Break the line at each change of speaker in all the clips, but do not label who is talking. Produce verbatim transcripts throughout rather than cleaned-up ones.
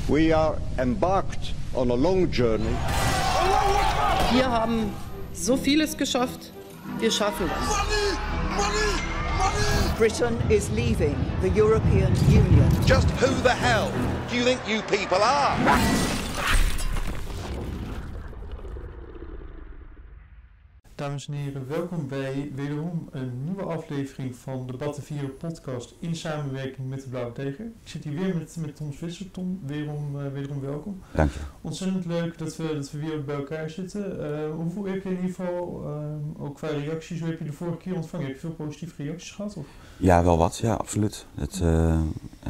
We are embarked on a long journey.
Wir haben so vieles geschafft. Wir schaffen das.
Money! Money! Money!
Britain is leaving the European Union.
Just who the hell do you think you people are?
Dames en heren, welkom bij wederom een nieuwe aflevering van de Battenvieren podcast in samenwerking met de Blauwe Tijger. Ik zit hier weer met, met Tom Visser. Tom, wederom, uh, wederom welkom.
Dank je.
Ontzettend leuk dat we, dat we weer bij elkaar zitten. Uh, hoeveel heb je in ieder geval, uh, ook qua reacties, hoe heb je de vorige keer ontvangen? Heb je veel positieve reacties gehad? Of?
Ja, wel wat. Ja, absoluut. Het, uh, uh,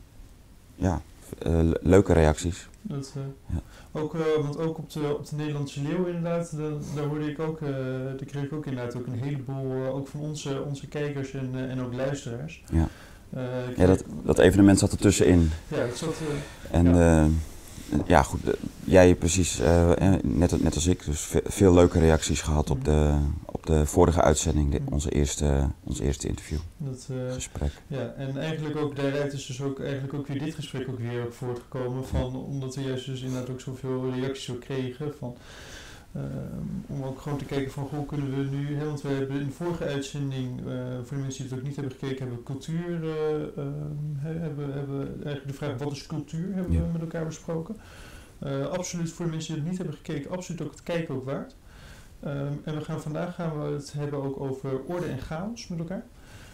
ja, uh, leuke reacties.
Dat, uh,
ja.
ook, uh, want ook op de, op de Nederlandse Leeuw inderdaad, de, daar hoorde ik ook, uh, daar kreeg ik ook inderdaad ook een heleboel, uh, ook van onze, onze kijkers en, uh, en ook luisteraars.
Ja,
uh,
ja dat, dat evenement zat er tussenin.
Ja, het zat... Uh,
en
ja.
Uh, ja, goed, uh, jij precies, uh, net, net als ik, dus ve veel leuke reacties gehad op de, op de vorige uitzending, de, onze, eerste, onze eerste interview,
dat, uh,
gesprek.
Ja, en eigenlijk ook daaruit is dus ook eigenlijk ook weer dit gesprek ook weer ook voortgekomen van, omdat we juist dus inderdaad ook zoveel reacties ook kregen van, uh, om ook gewoon te kijken van hoe kunnen we nu, hè, want we hebben in de vorige uitzending, uh, voor de mensen die het ook niet hebben gekeken, hebben we cultuur, uh, uh, hebben, hebben eigenlijk de vraag wat is cultuur, hebben ja. we met elkaar besproken. Uh, absoluut voor de mensen die het niet hebben gekeken, absoluut ook het kijken ook waard. Um, en we gaan vandaag gaan we het hebben ook over orde en chaos met elkaar.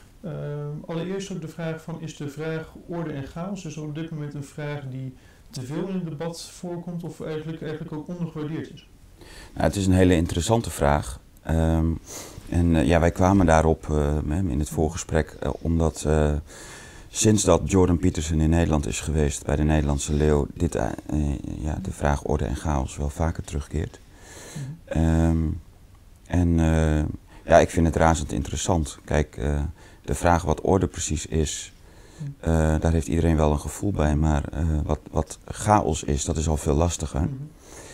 Um, allereerst ook de vraag van, is de vraag orde en chaos dus op dit moment een vraag die te veel in het debat voorkomt of eigenlijk, eigenlijk ook ondergewaardeerd is?
Nou, het is een hele interessante vraag. Um, en uh, ja, wij kwamen daarop uh, in het voorgesprek uh, omdat uh, sinds dat Jordan Peterson in Nederland is geweest bij de Nederlandse Leeuw, dit, uh, uh, ja, de vraag orde en chaos wel vaker terugkeert. Mm-hmm. Um, en uh, ja, ik vind het razend interessant. Kijk, uh, de vraag wat orde precies is, uh, daar heeft iedereen wel een gevoel bij, maar uh, wat, wat chaos is, dat is al veel lastiger. Mm-hmm.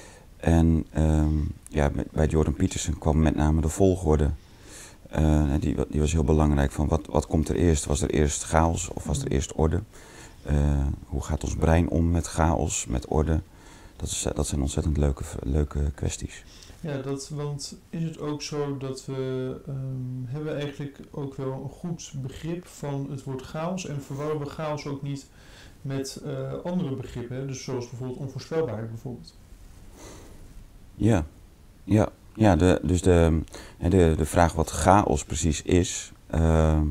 En um, ja, bij Jordan Peterson kwam met name de volgorde, uh, die, die was heel belangrijk. Van wat, wat komt er eerst? Was er eerst chaos of was er eerst orde? Uh, hoe gaat ons brein om met chaos, met orde? Dat, is, dat zijn ontzettend leuke, leuke kwesties.
Ja, dat, want is het ook zo dat we um, hebben eigenlijk ook wel een goed begrip van het woord chaos en verwarren we chaos ook niet met uh, andere begrippen, hè? Dus zoals bijvoorbeeld onvoorspelbaarheid bijvoorbeeld.
Ja, ja, ja de, dus de, de, de vraag wat chaos precies is, uh,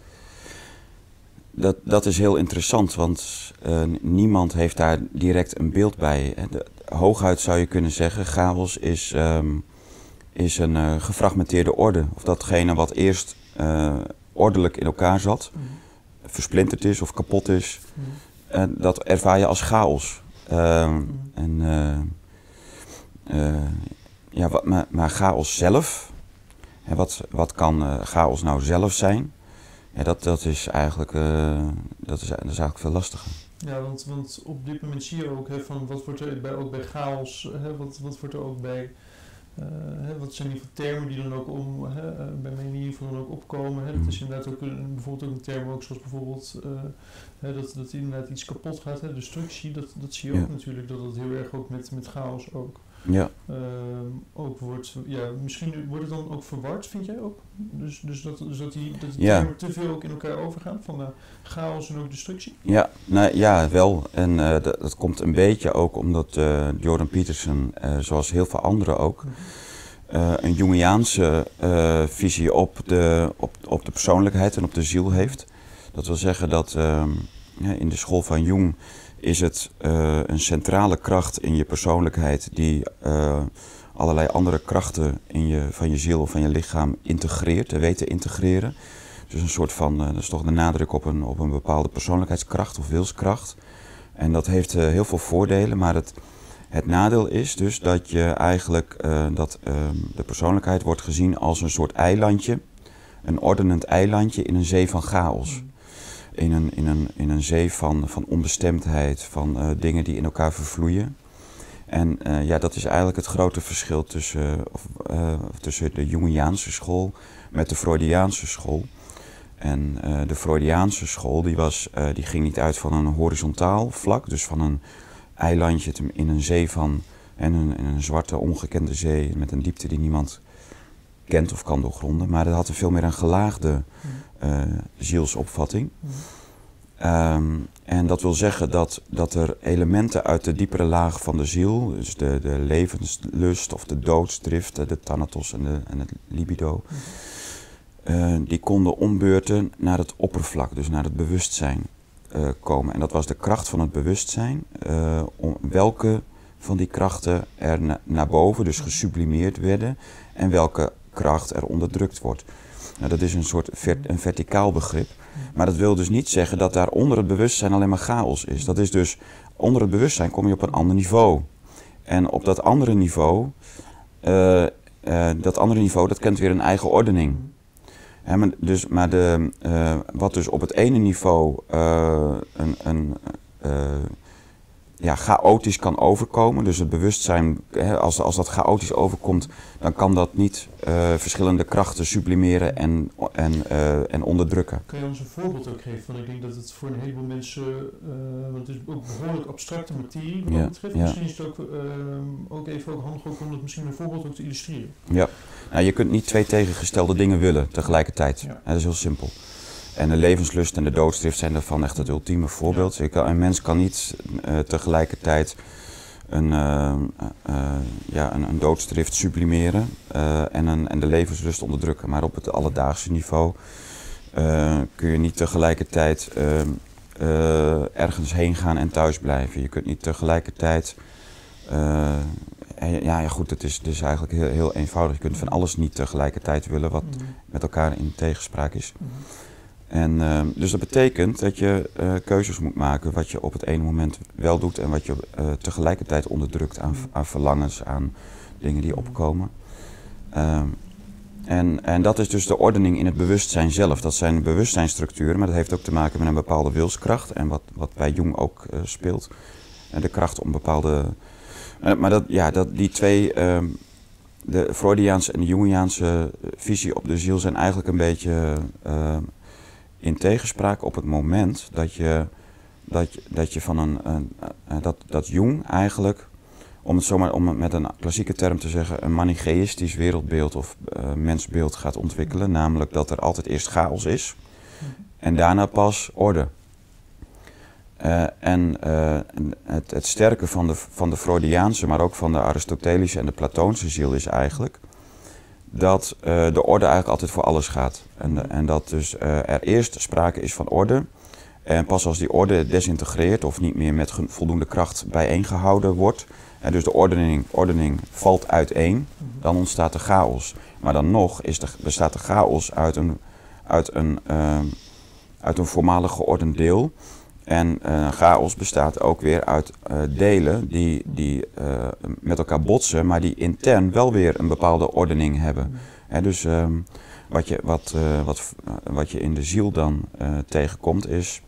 dat, dat is heel interessant, want uh, niemand heeft daar direct een beeld bij. De, hooguit zou je kunnen zeggen, chaos is, um, is een uh, gefragmenteerde orde. Of datgene wat eerst uh, ordelijk in elkaar zat, mm. versplinterd is of kapot is, mm. uh, dat ervaar je als chaos. Uh, mm. en, uh, uh, ja, wat, maar, maar chaos zelf, hè, wat, wat kan uh, chaos nou zelf zijn? Ja, dat, dat, is eigenlijk, uh, dat, is, dat is eigenlijk veel lastiger.
Ja, want, want op dit moment zie je ook, hè, van wat wordt er bij, ook bij chaos, hè, wat, wat wordt er ook bij, uh, hè, wat zijn die termen die dan ook om, hè, uh, bij mij in ieder geval dan ook opkomen. Hè, dat is inderdaad ook een, bijvoorbeeld ook een term ook zoals bijvoorbeeld uh, hè, dat, dat inderdaad iets kapot gaat, hè, destructie, dat, dat zie je ook ja. natuurlijk, dat dat heel erg ook met, met chaos ook.
Ja.
Uh, ook wordt, ja, misschien wordt het dan ook verward, vind jij ook? Dus, dus dat, dus dat die, dat die
ja.
termen te veel ook in elkaar overgaan, van uh, chaos en ook destructie?
Ja, nou, ja wel. En uh, dat, dat komt een beetje ook omdat uh, Jordan Peterson, uh, zoals heel veel anderen ook, uh, een Jungiaanse uh, visie op de, op, op de persoonlijkheid en op de ziel heeft. Dat wil zeggen dat uh, ja, in de school van Jung is het uh, een centrale kracht in je persoonlijkheid die uh, allerlei andere krachten in je, van je ziel of van je lichaam integreert, weet te integreren. Dus een soort van, uh, dat is toch de nadruk op een, op een bepaalde persoonlijkheidskracht of wilskracht. En dat heeft uh, heel veel voordelen, maar het, het nadeel is dus dat je eigenlijk, uh, dat uh, de persoonlijkheid wordt gezien als een soort eilandje, een ordenend eilandje in een zee van chaos. In een, in een, in een zee van, van onbestemdheid, van uh, dingen die in elkaar vervloeien. En uh, ja, dat is eigenlijk het grote verschil tussen, uh, of, uh, tussen de Jungiaanse school met de Freudiaanse school. En uh, de Freudiaanse school die was, uh, die ging niet uit van een horizontaal vlak, dus van een eilandje in een zee van, en een, in een zwarte ongekende zee met een diepte die niemand kent of kan doorgronden. Maar dat had veel meer een gelaagde uh, zielsopvatting. Um, en dat wil zeggen dat, dat er elementen uit de diepere laag van de ziel, dus de, de levenslust of de doodsdrift, de thanatos en, de, en het libido, uh, die konden ombeurten naar het oppervlak, dus naar het bewustzijn uh, komen. En dat was de kracht van het bewustzijn, uh, om welke van die krachten er na, naar boven, dus gesublimeerd werden, en welke kracht er onderdrukt wordt. Nou, dat is een soort vert, een verticaal begrip. Maar dat wil dus niet zeggen dat daar onder het bewustzijn alleen maar chaos is. Dat is dus, onder het bewustzijn kom je op een ander niveau. En op dat andere niveau, uh, uh, dat andere niveau, dat kent weer een eigen ordening. He, maar dus, maar de, uh, wat dus op het ene niveau uh, een, een uh, ja, chaotisch kan overkomen, dus het bewustzijn, he, als, als dat chaotisch overkomt, dan kan dat niet uh, verschillende krachten sublimeren en, en, uh, en onderdrukken.
Kan je ons een voorbeeld ook geven? Want ik denk dat het voor een heleboel mensen, uh, want het is ook behoorlijk abstracte materie wat dat
ja,
betreft.
Ja.
Misschien is het ook, uh, ook even ook handig ook om het misschien een voorbeeld ook te illustreren.
Ja, nou, je kunt niet twee tegengestelde dingen willen tegelijkertijd. Ja. Dat is heel simpel. En de levenslust en de doodsdrift zijn daarvan echt het ultieme voorbeeld. Ja. Kan, een mens kan niet uh, tegelijkertijd een, uh, uh, ja, een, een doodsdrift sublimeren uh, en, een, en de levenslust onderdrukken. Maar op het alledaagse niveau uh, kun je niet tegelijkertijd uh, uh, ergens heen gaan en thuis blijven. Je kunt niet tegelijkertijd... Uh, ja, ja, goed, het is, het is eigenlijk heel, heel eenvoudig. Je kunt van alles niet tegelijkertijd willen wat mm-hmm. met elkaar in tegenspraak is. Mm-hmm. En, uh, dus dat betekent dat je uh, keuzes moet maken wat je op het ene moment wel doet en wat je uh, tegelijkertijd onderdrukt aan, aan verlangens, aan dingen die opkomen. Uh, en, en dat is dus de ordening in het bewustzijn zelf. Dat zijn bewustzijnstructuren, maar dat heeft ook te maken met een bepaalde wilskracht en wat, wat bij Jung ook uh, speelt. En de kracht om bepaalde... Uh, maar dat, ja, dat, die twee... Uh, de Freudiaanse en de Jungiaanse visie op de ziel zijn eigenlijk een beetje... Uh, in tegenspraak op het moment dat je, dat je, dat je van een, een, een dat, dat Jung eigenlijk, om het zomaar om het met een klassieke term te zeggen, een manichaïstisch wereldbeeld of uh, mensbeeld gaat ontwikkelen. Namelijk dat er altijd eerst chaos is en daarna pas orde. Uh, en uh, het, het sterke van de, van de Freudiaanse, maar ook van de Aristotelische en de Platoonse ziel is eigenlijk dat uh, de orde eigenlijk altijd voor alles gaat. En, en dat dus uh, er eerst sprake is van orde. En pas als die orde desintegreert of niet meer met voldoende kracht bijeengehouden wordt. En dus de ordening, ordening valt uiteen, dan ontstaat er chaos. Maar dan nog is de, bestaat de chaos uit een, uit een, uh, uit een voormalig geordend deel. En uh, chaos bestaat ook weer uit uh, delen die, die uh, met elkaar botsen, maar die intern wel weer een bepaalde ordening hebben. En dus um, wat, je, wat, uh, wat, uh, wat je in de ziel dan uh, tegenkomt is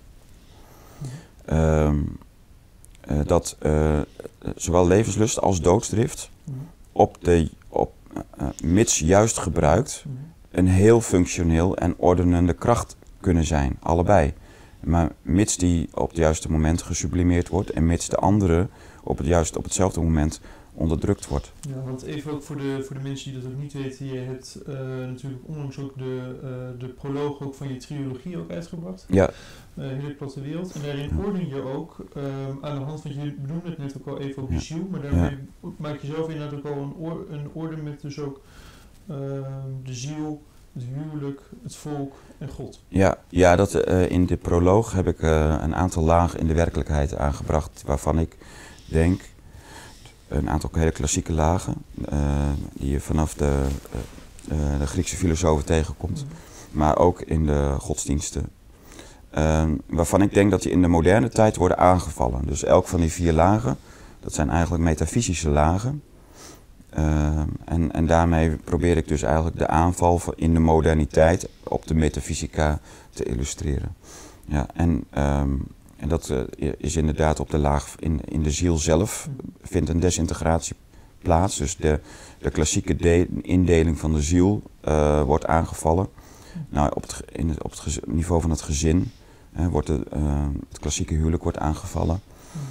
uh, uh, dat uh, zowel levenslust als doodsdrift op de, op, uh, mits juist gebruikt, een heel functioneel en ordenende kracht kunnen zijn, allebei. Maar mits die op het juiste moment gesublimeerd wordt en mits de andere op, het juiste, op hetzelfde moment onderdrukt wordt.
Ja, want even ook voor de, voor de mensen die dat ook niet weten, je hebt uh, natuurlijk onlangs ook de, uh, de proloog ook van je trilogie ook uitgebracht.
Ja.
Uh, Hele platte wereld. En daarin ja. orden je ook uh, aan de hand van, je benoemde het net ook al even op je ziel, maar daarmee ja. maak je zelf inderdaad ook al een, oor, een orde met dus ook uh, de ziel, het huwelijk, het volk en God. Ja,
ja dat, uh, in de proloog heb ik uh, een aantal lagen in de werkelijkheid aangebracht waarvan ik denk, een aantal hele klassieke lagen, uh, die je vanaf de, uh, uh, de Griekse filosofen tegenkomt, mm. maar ook in de godsdiensten. Uh, waarvan ik denk dat die in de moderne tijd worden aangevallen. Dus elk van die vier lagen, dat zijn eigenlijk metafysische lagen. Uh, en, en daarmee probeer ik dus eigenlijk de aanval in de moderniteit op de metafysica te illustreren. Ja, en, um, en dat uh, is inderdaad op de laag, in, in de ziel zelf vindt een desintegratie plaats. Dus de, de klassieke de, indeling van de ziel uh, wordt aangevallen. Nou, op het, in het, op het gez, niveau van het gezin uh, wordt de, uh, het klassieke huwelijk wordt aangevallen.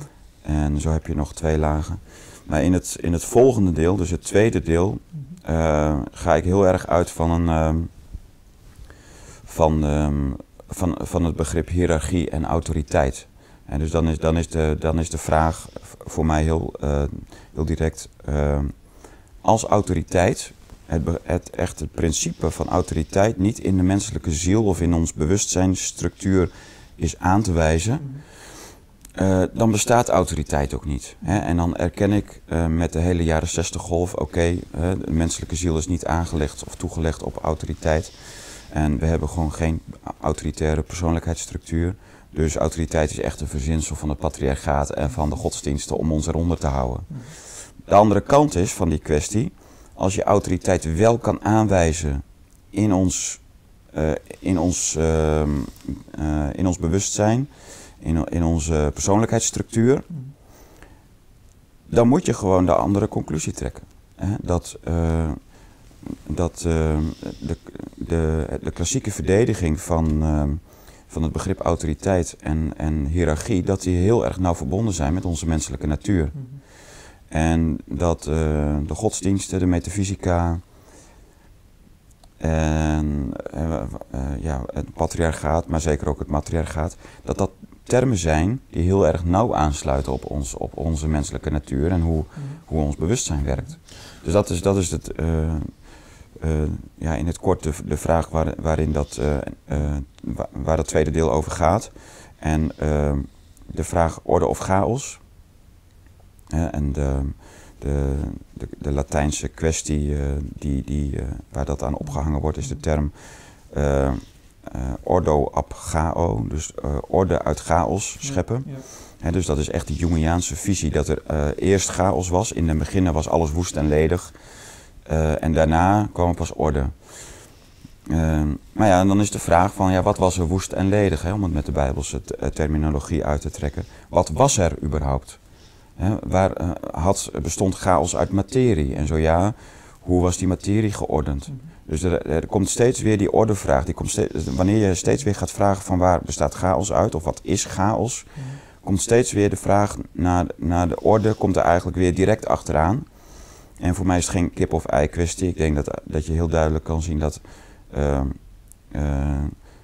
En zo heb je nog twee lagen. Maar in het, in het volgende deel, dus het tweede deel, uh, ga ik heel erg uit van, een, um, van, um, van, van het begrip hiërarchie en autoriteit. En dus dan is, dan is, de, dan is de vraag voor mij heel, uh, heel direct, uh, als autoriteit, het, het, echt het principe van autoriteit niet in de menselijke ziel of in ons bewustzijnsstructuur is aan te wijzen, uh, dan bestaat autoriteit ook niet. Hè? En dan erken ik uh, met de hele jaren zestig golf, oké, okay, uh, de menselijke ziel is niet aangelegd of toegelegd op autoriteit. En we hebben gewoon geen autoritaire persoonlijkheidsstructuur. Dus autoriteit is echt een verzinsel van het patriarchaat en van de godsdiensten om ons eronder te houden. De andere kant is van die kwestie, als je autoriteit wel kan aanwijzen in ons, uh, in ons, uh, uh, in ons bewustzijn, in, in onze persoonlijkheidsstructuur, dan moet je gewoon de andere conclusie trekken. Hè? Dat, uh, dat uh, de, de, de klassieke verdediging van, uh, van het begrip autoriteit en, en hiërarchie, dat die heel erg nauw verbonden zijn met onze menselijke natuur. Mm-hmm. En dat uh, de godsdiensten, de metafysica en uh, uh, ja, het patriarchaat, maar zeker ook het matriarchaat, dat dat termen zijn die heel erg nauw aansluiten op, ons, op onze menselijke natuur en hoe, mm-hmm. hoe ons bewustzijn werkt. Dus dat is, dat is het, uh, uh, ja, in het kort de, de vraag waar, waarin dat, uh, uh, waar het tweede deel over gaat. En uh, de vraag orde of chaos. Uh, en de, de, de, de Latijnse kwestie uh, die, die, uh, waar dat aan opgehangen wordt is de term uh, uh, ordo ab chao, dus uh, orde uit chaos scheppen. Ja, ja. He, dus dat is echt de Jungiaanse visie dat er uh, eerst chaos was, in het begin was alles woest en ledig uh, en daarna kwam er pas orde. Uh, maar ja, en dan is de vraag van ja, wat was er woest en ledig, hè, om het met de Bijbelse t- uh, terminologie uit te trekken. Wat was er überhaupt? He, waar uh, had, bestond chaos uit materie? En zo ja, hoe was die materie geordend? Mm-hmm. Dus er, er komt steeds weer die ordevraag. Die komt steeds, wanneer je steeds weer gaat vragen van waar bestaat chaos uit of wat is chaos, mm-hmm. komt steeds weer de vraag naar, naar de orde, komt er eigenlijk weer direct achteraan. En voor mij is het geen kip of ei kwestie. Ik denk dat, dat je heel duidelijk kan zien dat uh, uh,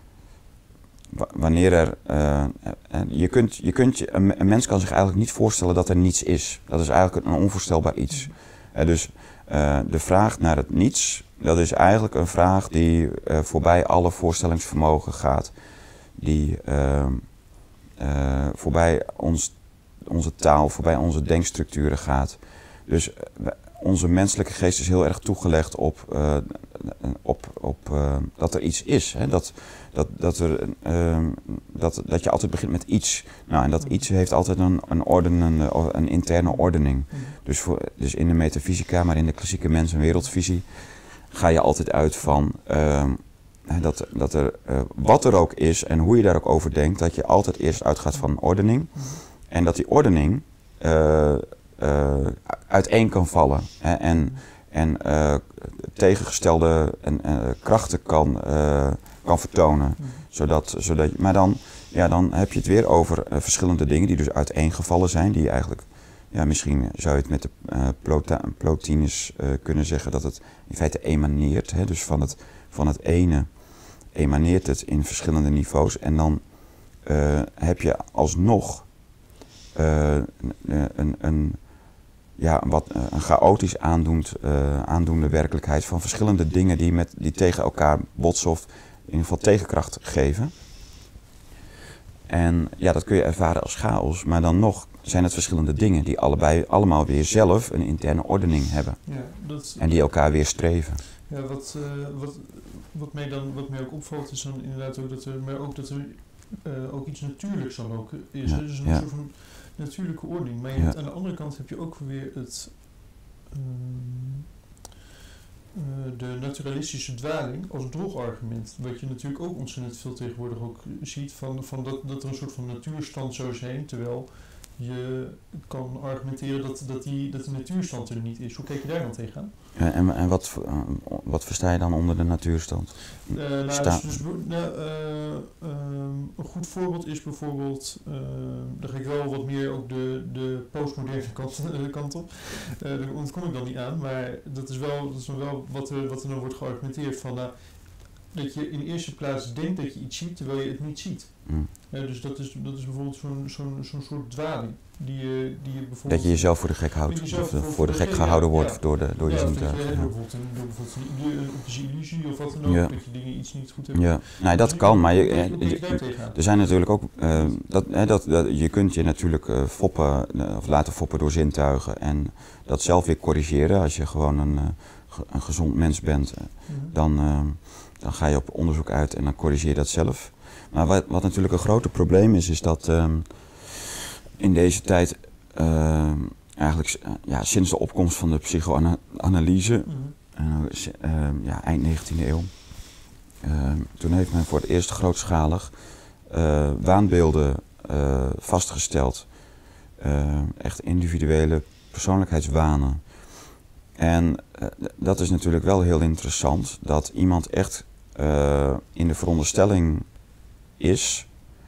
wanneer er, uh, je kunt, je kunt, een, een mens kan zich eigenlijk niet voorstellen dat er niets is. Dat is eigenlijk een onvoorstelbaar iets. Uh, dus uh, de vraag naar het niets, dat is eigenlijk een vraag die uh, voorbij alle voorstellingsvermogen gaat. Die uh, uh, voorbij ons, onze taal, voorbij onze denkstructuren gaat. Dus uh, onze menselijke geest is heel erg toegelegd op, uh, op, op uh, dat er iets is. Hè? Dat, dat, dat, er, uh, dat, dat je altijd begint met iets. Nou, en dat iets heeft altijd een, een, orden, een, een interne ordening. Dus, voor, dus in de metafysica, maar in de klassieke mens- en wereldvisie, ga je altijd uit van uh, dat, dat er, uh, wat er ook is en hoe je daar ook over denkt, dat je altijd eerst uitgaat van een ordening. En dat die ordening Uh, Uh, uiteen kan vallen hè, en, en uh, tegengestelde en, uh, krachten kan, uh, kan vertonen. Zodat, zodat, maar dan, ja, dan heb je het weer over uh, verschillende dingen die dus uiteengevallen zijn, die eigenlijk, ja, misschien zou je het met de uh, Plota- Plotinus uh, kunnen zeggen dat het in feite emaneert. Hè, dus van het, van het ene emaneert het in verschillende niveaus en dan uh, heb je alsnog uh, een, een, een Ja, wat, een chaotisch aandoend, uh, aandoende werkelijkheid van verschillende dingen die, met, die tegen elkaar botsen of in ieder geval tegenkracht geven. En ja, dat kun je ervaren als chaos, maar dan nog zijn het verschillende dingen die allebei allemaal weer zelf een interne ordening hebben. Ja, dat, en die elkaar weer streven.
Ja, wat, uh, wat, wat, mij dan, wat mij ook opvalt is dan inderdaad ook dat er, maar ook dat er uh, ook iets natuurlijks dan ook is. Ja, dus een ja. soort van natuurlijke ordening. Maar je ja. hebt, aan de andere kant heb je ook weer het, um, uh, de naturalistische dwaling als drogargument. Wat je natuurlijk ook ontzettend veel tegenwoordig ook ziet, van, van dat, dat er een soort van natuurstand zou zijn, terwijl je kan argumenteren dat, dat, die, dat die natuurstand er niet is. Hoe kijk je daar dan tegenaan?
Uh, en en wat, uh, wat versta je dan onder de natuurstand?
Uh, nou,
Sta-
dus, dus, nou, uh, um, een goed voorbeeld is bijvoorbeeld, uh, daar ga ik wel wat meer ook de, de postmoderne kant, uh, kant op. Uh, daar ontkom ik dan niet aan, maar dat is wel, dat is wel wat, er, wat er dan wordt geargumenteerd van, nou, dat je in eerste plaats denkt dat je iets ziet terwijl je het niet ziet.
Mm.
Uh, dus dat is, dat is bijvoorbeeld zo'n, zo'n, zo'n soort dwaling. Die je, die je bijvoorbeeld
Dat je jezelf voor de gek houdt,
jezelf
of de,
voor-
voor de
voor de
gek
gek,
gehouden
ja,
wordt
ja.
door de, door de
ja, of dat je,
zintuigen.
door
Ja.
bijvoorbeeld een, door bijvoorbeeld een, een optische illusie of wat dan ook,
Ja.
dat je dingen iets niet goed hebt.
Ja, nou, dat kan, maar je, je-
Hoe kijk je daar
je-
tegenaan?
er zijn natuurlijk ook, uh, dat, hè, dat, dat, je kunt je natuurlijk uh, foppen, uh, of laten foppen door zintuigen en dat zelf weer corrigeren. Als je gewoon een, uh, ge- een gezond mens bent, uh,
Mhm.
dan, uh, dan ga je op onderzoek uit en dan corrigeer je dat zelf. Maar wat, wat natuurlijk een groot probleem is, is dat um, in deze tijd, uh, eigenlijk uh, ja, sinds de opkomst van de psychoanalyse,
Mhm.
uh, si- uh, ja, eind negentiende eeuw, uh, toen heeft men voor het eerst grootschalig uh, waanbeelden uh, vastgesteld. Uh, echt individuele persoonlijkheidswanen. En uh, dat is natuurlijk wel heel interessant, dat iemand echt uh, in de veronderstelling is,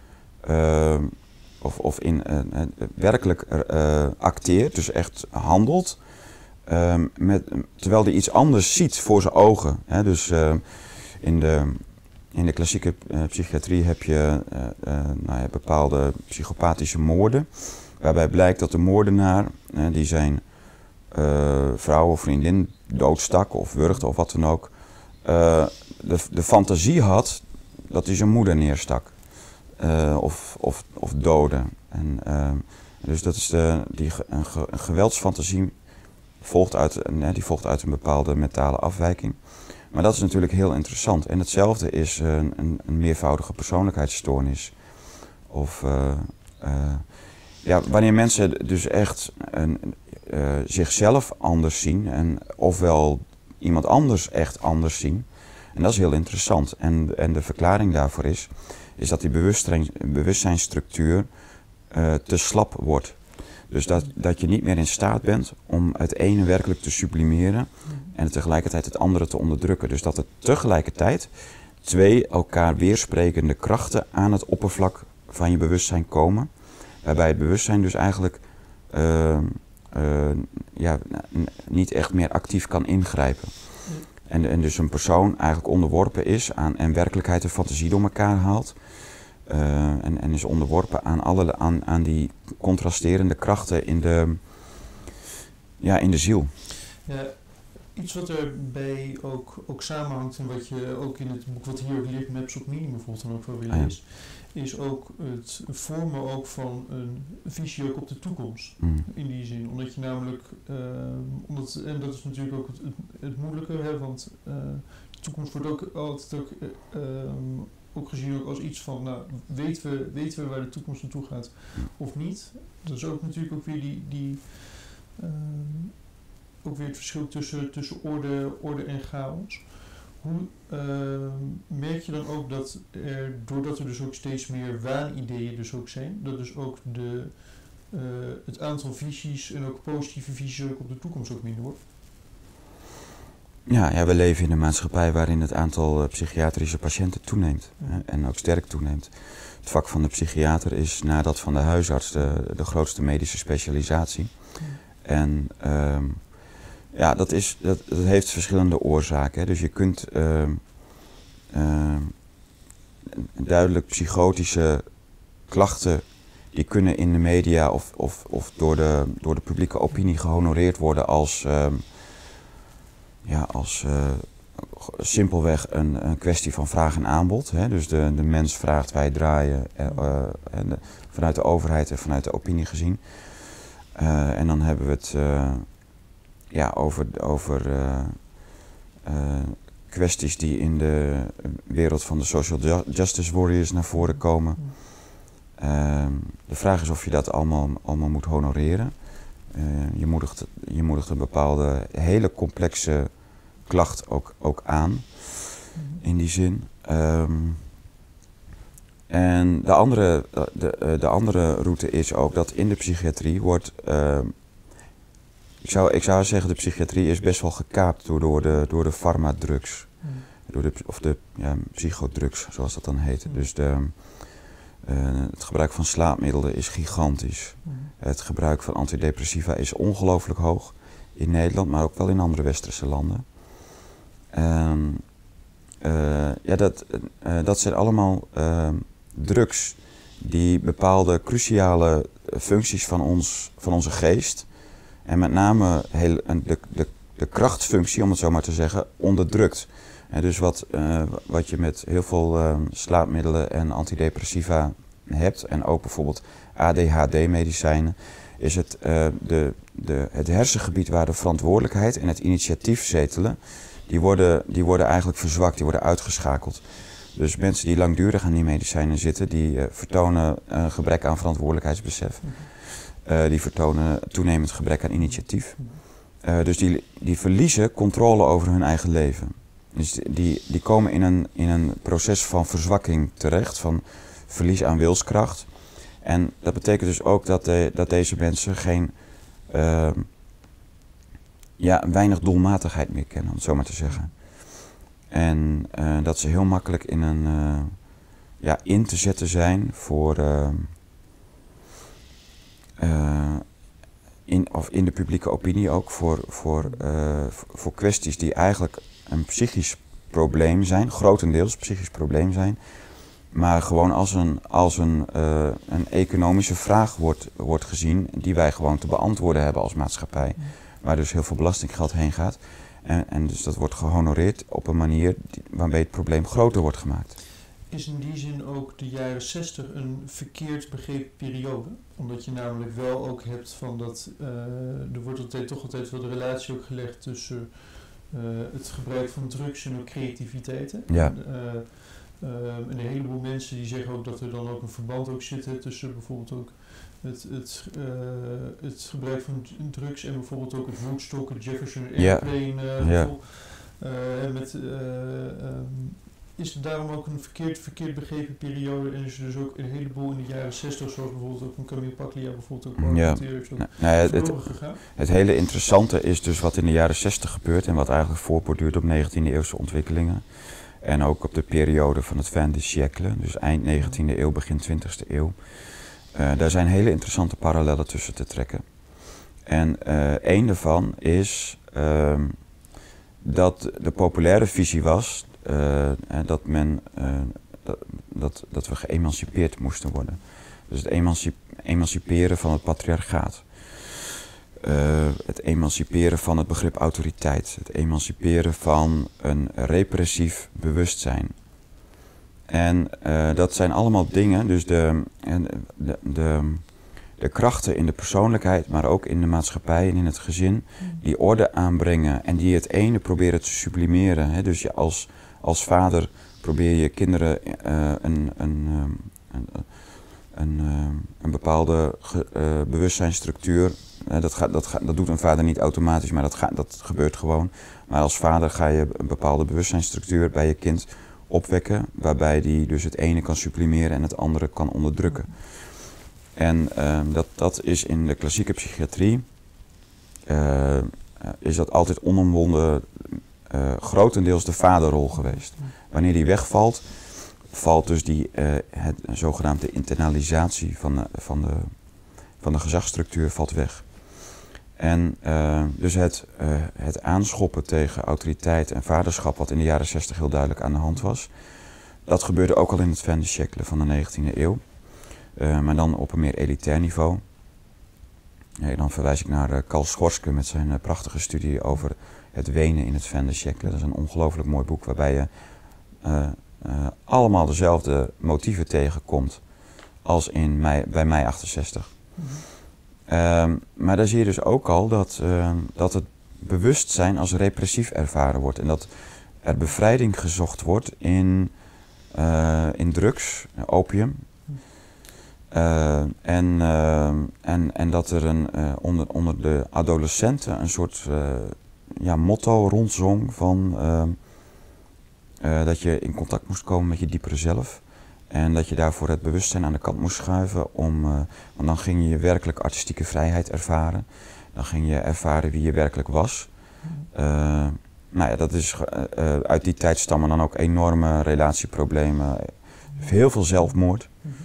uh, of, of in, uh, uh, werkelijk uh, acteert, dus echt handelt, uh, met, terwijl hij iets anders ziet voor zijn ogen. Hè? Dus uh, in, de, in de klassieke uh, psychiatrie heb je uh, uh, nou ja, bepaalde psychopathische moorden, waarbij blijkt dat de moordenaar, uh, die zijn uh, vrouw of vriendin doodstak of wurgde of wat dan ook, uh, de, de fantasie had dat hij zijn moeder neerstak. Uh, of, of, of doden. En, uh, dus dat is de, die, een, ge, een geweldsfantasie volgt uit, uh, die volgt uit een bepaalde mentale afwijking. Maar dat is natuurlijk heel interessant. En hetzelfde is uh, een, een meervoudige persoonlijkheidsstoornis. Of uh, uh, ja, wanneer mensen dus echt een, uh, zichzelf anders zien, en ofwel iemand anders echt anders zien. En dat is heel interessant. En, en de verklaring daarvoor is, is dat die bewustzijn, bewustzijnsstructuur uh, te slap wordt. Dus dat, dat je niet meer in staat bent om het ene werkelijk te sublimeren en tegelijkertijd het andere te onderdrukken. Dus dat er tegelijkertijd twee elkaar weersprekende krachten aan het oppervlak van je bewustzijn komen. Waarbij het bewustzijn dus eigenlijk uh, uh, ja, n- niet echt meer actief kan ingrijpen. En, en dus een persoon eigenlijk onderworpen is aan en werkelijkheid en fantasie door elkaar haalt. Uh, en, en is onderworpen aan, alle, aan, aan die contrasterende krachten in de, ja, in de ziel.
Ja, iets wat erbij ook, ook samenhangt en wat je ook in het boek wat hier ook leert, Maps of Meaning bijvoorbeeld dan ook wel weer
Ah, ja.
leest, is ook het vormen ook van een visie ook op de toekomst.
Mm.
In die zin, omdat je namelijk, uh, omdat, en dat is natuurlijk ook het, het, het moeilijke, hè, want uh, de toekomst wordt ook altijd ook, uh, um, ook gezien ook als iets van, nou, weten we, weten we waar de toekomst naartoe gaat of niet. Dat is ook natuurlijk ook weer die, die uh, ook weer het verschil tussen, tussen orde, orde en chaos. Hoe uh, merk je dan ook dat er, doordat er dus ook steeds meer waanideeën dus ook zijn, dat dus ook de, uh, het aantal visies en ook positieve visies ook op de toekomst ook minder wordt?
Ja, ja, we leven in een maatschappij waarin het aantal uh, psychiatrische patiënten toeneemt.
Ja.
Hè, en ook sterk toeneemt. Het vak van de psychiater is na dat van de huisarts de, de grootste medische specialisatie.
Ja.
En um, ja, dat, is, dat, dat heeft verschillende oorzaken. Hè. Dus je kunt uh, uh, duidelijk psychotische klachten, die kunnen in de media of, of, of door, de, door de publieke opinie gehonoreerd worden als, uh, ja, als uh, simpelweg een, een kwestie van vraag en aanbod. Hè. Dus de, de mens vraagt, wij draaien, uh, uh, en de, vanuit de overheid en vanuit de opinie gezien. Uh, en dan hebben we het uh, ja, over, over uh, uh, kwesties die in de wereld van de social ju- justice warriors naar voren komen. Uh, de vraag is of je dat allemaal, allemaal moet honoreren. Uh, je, moedigt, je moedigt een bepaalde hele complexe klacht ook, ook aan, in die zin. Um, en de andere, de, de andere route is ook dat in de psychiatrie wordt uh, ik, zou, ik zou zeggen, de psychiatrie is best wel gekaapt door, door de, door de farmadrugs. Mm. Door de, of de ja, psychodrugs, zoals dat dan heet. Mm. Dus de, uh, het gebruik van slaapmiddelen is gigantisch. Mm. Het gebruik van antidepressiva is ongelooflijk hoog in Nederland, maar ook wel in andere westerse landen. Um, uh, ja, dat, uh, dat zijn allemaal uh, drugs die bepaalde cruciale functies van, ons, van onze geest, en met name heel, de, de, de krachtfunctie, om het zo maar te zeggen, onderdrukt. En dus wat, uh, wat je met heel veel uh, slaapmiddelen en antidepressiva hebt, en ook bijvoorbeeld A D H D-medicijnen, is het, uh, de, de, het hersengebied waar de verantwoordelijkheid en het initiatief zetelen, die worden, die worden eigenlijk verzwakt, die worden uitgeschakeld. Dus mensen die langdurig aan die medicijnen zitten, die uh, vertonen een gebrek aan verantwoordelijkheidsbesef. Uh, die vertonen toenemend gebrek aan initiatief. Uh, dus die, die verliezen controle over hun eigen leven. Dus die, die komen in een, in een proces van verzwakking terecht, van verlies aan wilskracht. En dat betekent dus ook dat, de, dat deze mensen geen, uh, ja, weinig doelmatigheid meer kennen, om het zo maar te zeggen. En uh, dat ze heel makkelijk in, een, uh, ja, in te zetten zijn voor, uh, uh, in, of in de publieke opinie ook, voor, voor, uh, voor kwesties die eigenlijk een psychisch probleem zijn, grotendeels psychisch probleem zijn, maar gewoon als een, als een, uh, een economische vraag wordt, wordt gezien die wij gewoon te beantwoorden hebben als maatschappij, waar dus heel veel belastinggeld heen gaat. En, en dus dat wordt gehonoreerd op een manier die, waarmee het probleem groter wordt gemaakt.
Is in die zin ook de jaren zestig een verkeerd begrepen periode? Omdat je namelijk wel ook hebt van dat, uh, er wordt altijd, toch altijd wel de relatie ook gelegd tussen uh, het gebruik van drugs en ook creativiteit. Hè?
Ja.
En, uh, uh, en een heleboel mensen die zeggen ook dat er dan ook een verband ook zit hè, tussen bijvoorbeeld ook Het, het, uh, het gebruik van drugs en bijvoorbeeld ook het Woodstock, het Jefferson Airplane. Uh,
ja.
uh, met, uh, um, is er daarom ook een verkeerd, verkeerd begrepen periode en is er dus ook een heleboel in de jaren zestig, zoals bijvoorbeeld ook een Camille Paglia bijvoorbeeld ook
ja.
heeft
nou, nou ja, het, gegaan? Het hele interessante is dus wat in de jaren zestig gebeurt en wat eigenlijk voortborduurt op negentiende eeuwse ontwikkelingen. En ook op de periode van het fin de siècle, dus eind negentiende eeuw, begin twintigste eeuw. Uh, daar zijn hele interessante parallellen tussen te trekken. En uh, één daarvan is uh, dat de populaire visie was uh, dat, men, uh, dat, dat, dat we geëmancipeerd moesten worden. Dus het emancip emanciperen van het patriarchaat. Uh, het emanciperen van het begrip autoriteit. Het emanciperen van een repressief bewustzijn. En uh, dat zijn allemaal dingen, dus de, de, de, de krachten in de persoonlijkheid, maar ook in de maatschappij en in het gezin, die orde aanbrengen en die het ene proberen te sublimeren. Hè. Dus je als, als vader probeer je kinderen uh, een, een, een, een, een bepaalde ge, uh, bewustzijnsstructuur, uh, dat, gaat, dat, gaat, dat doet een vader niet automatisch, maar dat, gaat, dat gebeurt gewoon. Maar als vader ga je een bepaalde bewustzijnsstructuur bij je kind opwekken, waarbij die dus het ene kan sublimeren en het andere kan onderdrukken. En uh, dat, dat is in de klassieke psychiatrie, uh, is dat altijd onomwonden uh, grotendeels de vaderrol geweest. Wanneer die wegvalt, valt dus die uh, het, zogenaamde internalisatie van de, van, de, van de gezagsstructuur valt weg. En uh, dus het, uh, het aanschoppen tegen autoriteit en vaderschap, wat in de jaren zestig heel duidelijk aan de hand was, dat gebeurde ook al in het fin de siècle van de negentiende eeuw. Uh, maar dan op een meer elitair niveau. Nee, dan verwijs ik naar uh, Karl Schorske met zijn uh, prachtige studie over het wenen in het fin de siècle. Dat is een ongelooflijk mooi boek waarbij je uh, uh, allemaal dezelfde motieven tegenkomt als in mei, bij mei achtenzestig. Mm-hmm. Uh, maar daar zie je dus ook al dat, uh, dat het bewustzijn als repressief ervaren wordt. En dat er bevrijding gezocht wordt in, uh, in drugs, opium. Uh, en, uh, en, en dat er een, uh, onder, onder de adolescenten een soort uh, ja, motto rondzong van uh, uh, dat je in contact moest komen met je diepere zelf. En dat je daarvoor het bewustzijn aan de kant moest schuiven, om, uh, want dan ging je werkelijk artistieke vrijheid ervaren. dan ging je ervaren wie je werkelijk was. Uh, nou ja, dat is, uh, uh, uit die tijd stammen dan ook enorme relatieproblemen, heel veel zelfmoord.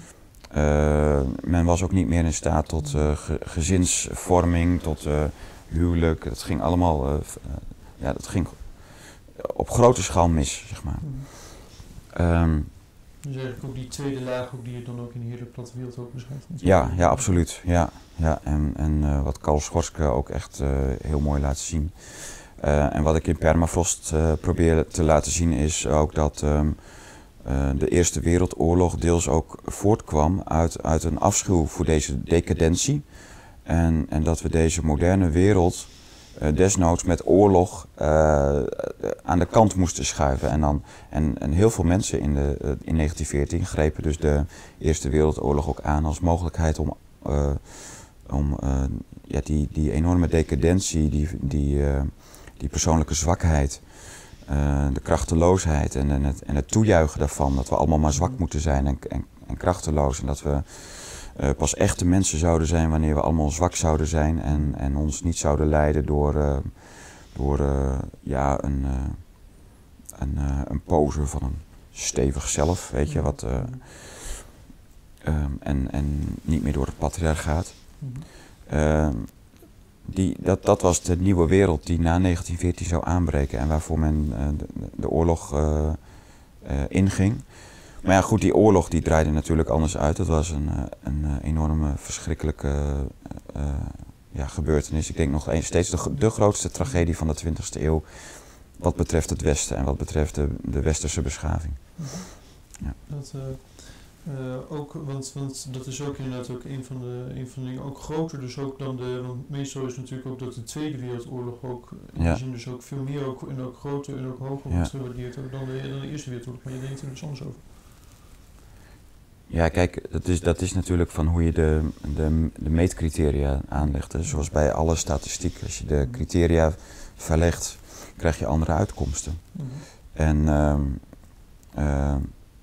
Uh, men was ook niet meer in staat tot uh, ge gezinsvorming, tot uh, huwelijk. Dat ging allemaal, uh, uh, ja, dat ging op grote schaal mis, zeg maar. Um,
Dus eigenlijk ook die tweede laag ook die je dan ook in de Heerlijk Platte Wereld ook beschrijft.
Ja, ja, absoluut. Ja, ja. En, en uh, wat Karl Schorske ook echt uh, heel mooi laat zien. Uh, en wat ik in Permafrost uh, probeer te laten zien is ook dat um, uh, de Eerste Wereldoorlog deels ook voortkwam uit, uit een afschuw voor deze decadentie. En, en dat we deze moderne wereld uh, desnoods met oorlog uh, aan de kant moesten schuiven. En, dan, en, en heel veel mensen in, de, uh, in negentien veertien grepen dus de Eerste Wereldoorlog ook aan als mogelijkheid om, uh, om uh, ja, die, die enorme decadentie, die, die, uh, die persoonlijke zwakheid, uh, de krachteloosheid en, en, het, en het toejuichen daarvan, dat we allemaal maar zwak moeten zijn en, en, en krachteloos. En dat we uh, pas echte mensen zouden zijn wanneer we allemaal zwak zouden zijn en, en ons niet zouden leiden door, uh, door uh, ja, een, uh, een, uh, een pose van een stevig zelf, weet je, wat, uh, um, en, en niet meer door het patriarchaat. Uh, die, dat, dat was de nieuwe wereld die na negentien veertien zou aanbreken en waarvoor men uh, de, de oorlog uh, uh, inging. Maar ja, goed, die oorlog die draaide natuurlijk anders uit. Dat was een, een enorme, verschrikkelijke uh, uh, ja, gebeurtenis. Ik denk nog steeds de, de grootste tragedie van de twintigste eeuw wat betreft het Westen en wat betreft de, de westerse beschaving. Ja.
Dat, uh, uh, ook, want, want dat is ook inderdaad ook een van de, een van de dingen, ook groter dus ook dan de, want meestal is natuurlijk ook dat de Tweede Wereldoorlog ook, in
ja.
die zin dus ook veel meer ook, en ook groter en ook hoger
ja.
wordt gewaardeerd ook dan de, dan de Eerste Wereldoorlog, maar je denkt er dus anders over.
Ja, kijk, dat is, dat is natuurlijk van hoe je de, de, de meetcriteria aanlegt. Hè. Zoals bij alle statistiek, als je de criteria verlegt, krijg je andere uitkomsten. Mm-hmm. En uh, uh,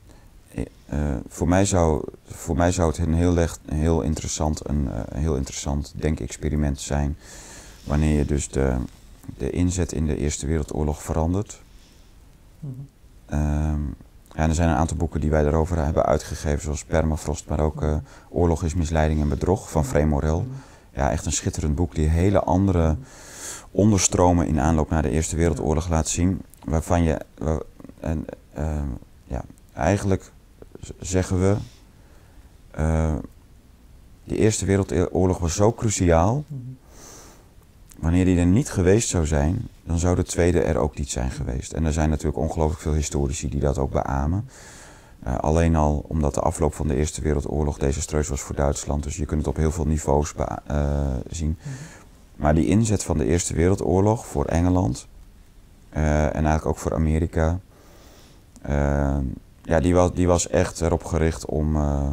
uh, voor, mij zou, voor mij zou het een heel, echt, een heel, interessant, een, uh, een heel interessant denkexperiment zijn wanneer je dus de, de inzet in de Eerste Wereldoorlog verandert. Mm-hmm. uh, Ja, er zijn een aantal boeken die wij daarover hebben uitgegeven, zoals Permafrost, maar ook uh, Oorlog is misleiding en bedrog van Frey Morel. Ja, echt een schitterend boek die hele andere onderstromen in aanloop naar de Eerste Wereldoorlog laat zien. Waarvan je, uh, en, uh, ja, eigenlijk zeggen we, uh, de Eerste Wereldoorlog was zo cruciaal. Wanneer die er niet geweest zou zijn, dan zou de tweede er ook niet zijn geweest. En er zijn natuurlijk ongelooflijk veel historici die dat ook beamen. Uh, alleen al omdat de afloop van de Eerste Wereldoorlog desastreus was voor Duitsland. Dus je kunt het op heel veel niveaus uh, zien. Maar die inzet van de Eerste Wereldoorlog voor Engeland uh, en eigenlijk ook voor Amerika, uh, ja, die was, die was echt erop gericht om uh,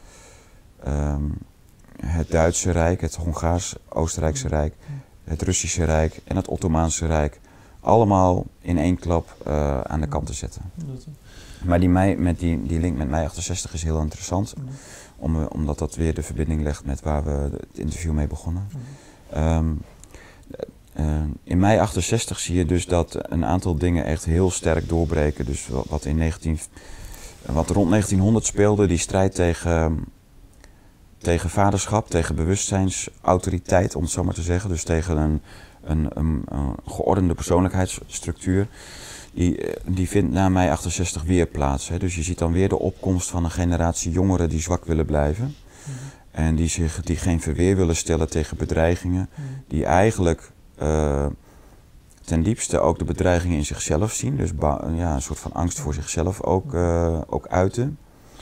um, het Duitse Rijk, het Hongaars-Oostenrijkse Rijk, het Russische Rijk en het Ottomaanse Rijk allemaal in één klap uh, aan de kant te zetten. Maar die, mei, met die, die link met mei achtenzestig is heel interessant, om, omdat dat weer de verbinding legt met waar we het interview mee begonnen. Um, uh, in mei achtenzestig zie je dus dat een aantal dingen echt heel sterk doorbreken. Dus wat, in negentien, wat rond negentienhonderd speelde, die strijd tegen... tegen vaderschap, tegen bewustzijnsautoriteit, om het zo maar te zeggen. Dus tegen een, een, een, een geordende persoonlijkheidsstructuur. Die, die vindt na mei achtenzestig weer plaats. Hè. Dus je ziet dan weer de opkomst van een generatie jongeren die zwak willen blijven. Mm-hmm. En die, zich, die geen verweer willen stellen tegen bedreigingen. Mm-hmm. Die eigenlijk uh, ten diepste ook de bedreigingen in zichzelf zien. Dus ba- ja, een soort van angst voor zichzelf ook, uh, ook uiten.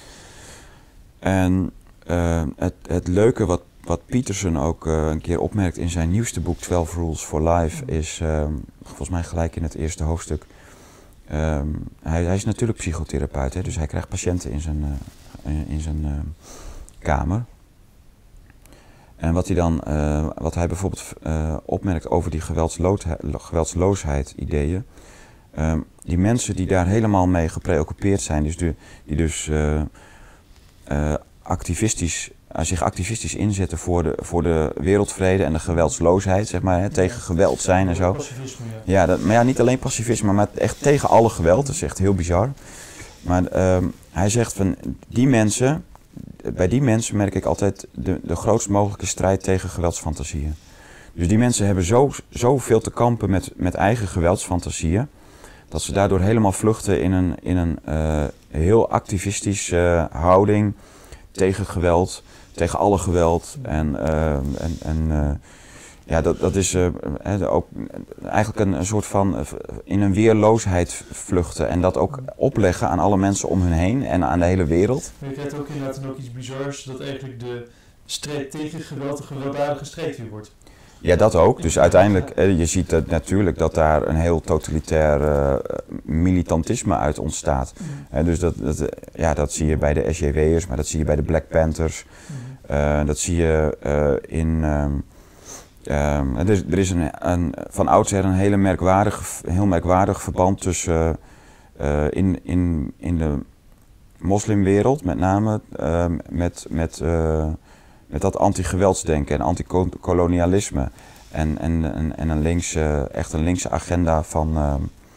En Uh, het, het leuke wat, wat Peterson ook uh, een keer opmerkt in zijn nieuwste boek twaalf Rules for Life is, uh, volgens mij gelijk in het eerste hoofdstuk, uh, hij, hij is natuurlijk psychotherapeut, hè, dus hij krijgt patiënten in zijn, uh, in zijn uh, kamer. En wat hij dan, uh, wat hij bijvoorbeeld uh, opmerkt over die geweldsloosheid ideeën, uh, die mensen die daar helemaal mee gepreoccupeerd zijn, dus die, die dus uh, uh, activistisch zich activistisch inzetten voor de, voor de wereldvrede en de geweldsloosheid, zeg maar, hè, tegen geweld zijn en zo.
Pacifisme, ja.
Ja, dat, maar ja, niet alleen pacifisme, maar echt tegen alle geweld. Dat is echt heel bizar. Maar um, hij zegt van die mensen, bij die mensen merk ik altijd de, de grootst mogelijke strijd tegen geweldsfantasieën. Dus die mensen hebben zo, zoveel te kampen met, met eigen geweldsfantasieën, dat ze daardoor helemaal vluchten in een, in een uh, heel activistische uh, houding tegen geweld, tegen alle geweld. En, uh, en, en uh, ja, dat, dat is uh, he, ook eigenlijk een, een soort van uh, in een weerloosheid vluchten. En dat ook opleggen aan alle mensen om hun heen en aan de hele wereld.
Maar je krijgt ook inderdaad ook iets bizars, dat eigenlijk de strijd tegen geweld een gewelddadige strijd weer wordt.
Ja, dat ook. Dus uiteindelijk, uh, je ziet het natuurlijk dat daar een heel totalitair uh, militantisme uit ontstaat. Uh, dus dat, dat, uh, ja, dat zie je bij de S J W'ers, maar dat zie je bij de Black Panthers. Uh, dat zie je uh, in... Um, Um, er is, er is een, een, van oudsher een hele merkwaardig, heel merkwaardig verband tussen uh, in, in, in de moslimwereld, met name uh, met, met, uh, met dat anti-geweldsdenken en anti-kolonialisme en, en, en, en een linkse, echt een linkse agenda van, uh,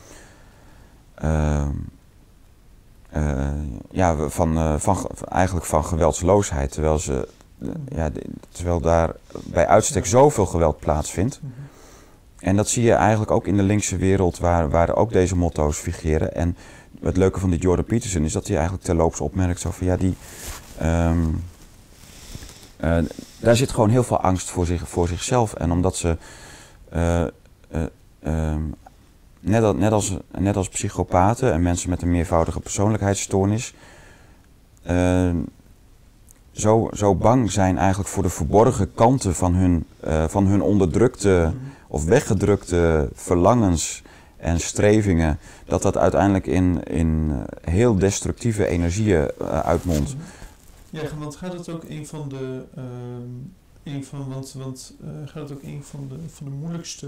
uh, uh, ja, van, uh, van, eigenlijk van geweldsloosheid, terwijl ze Ja, terwijl daar bij uitstek zoveel geweld plaatsvindt. En dat zie je eigenlijk ook in de linkse wereld, waar, waar ook deze motto's figureren. En het leuke van die Jordan Peterson is dat hij eigenlijk terloops opmerkt zo van ja, die, um, uh, daar zit gewoon heel veel angst voor, zich, voor zichzelf. En omdat ze, uh, uh, um, net, als, net, als, net als psychopaten en mensen met een meervoudige persoonlijkheidsstoornis, uh, Zo, zo bang zijn eigenlijk voor de verborgen kanten van hun, uh, van hun onderdrukte mm-hmm. of weggedrukte verlangens en strevingen, dat dat uiteindelijk in, in heel destructieve energieën uh, uitmondt.
Ja, want gaat het ook een van de, uh, een van, want, want uh, gaat het ook een van de, van de moeilijkste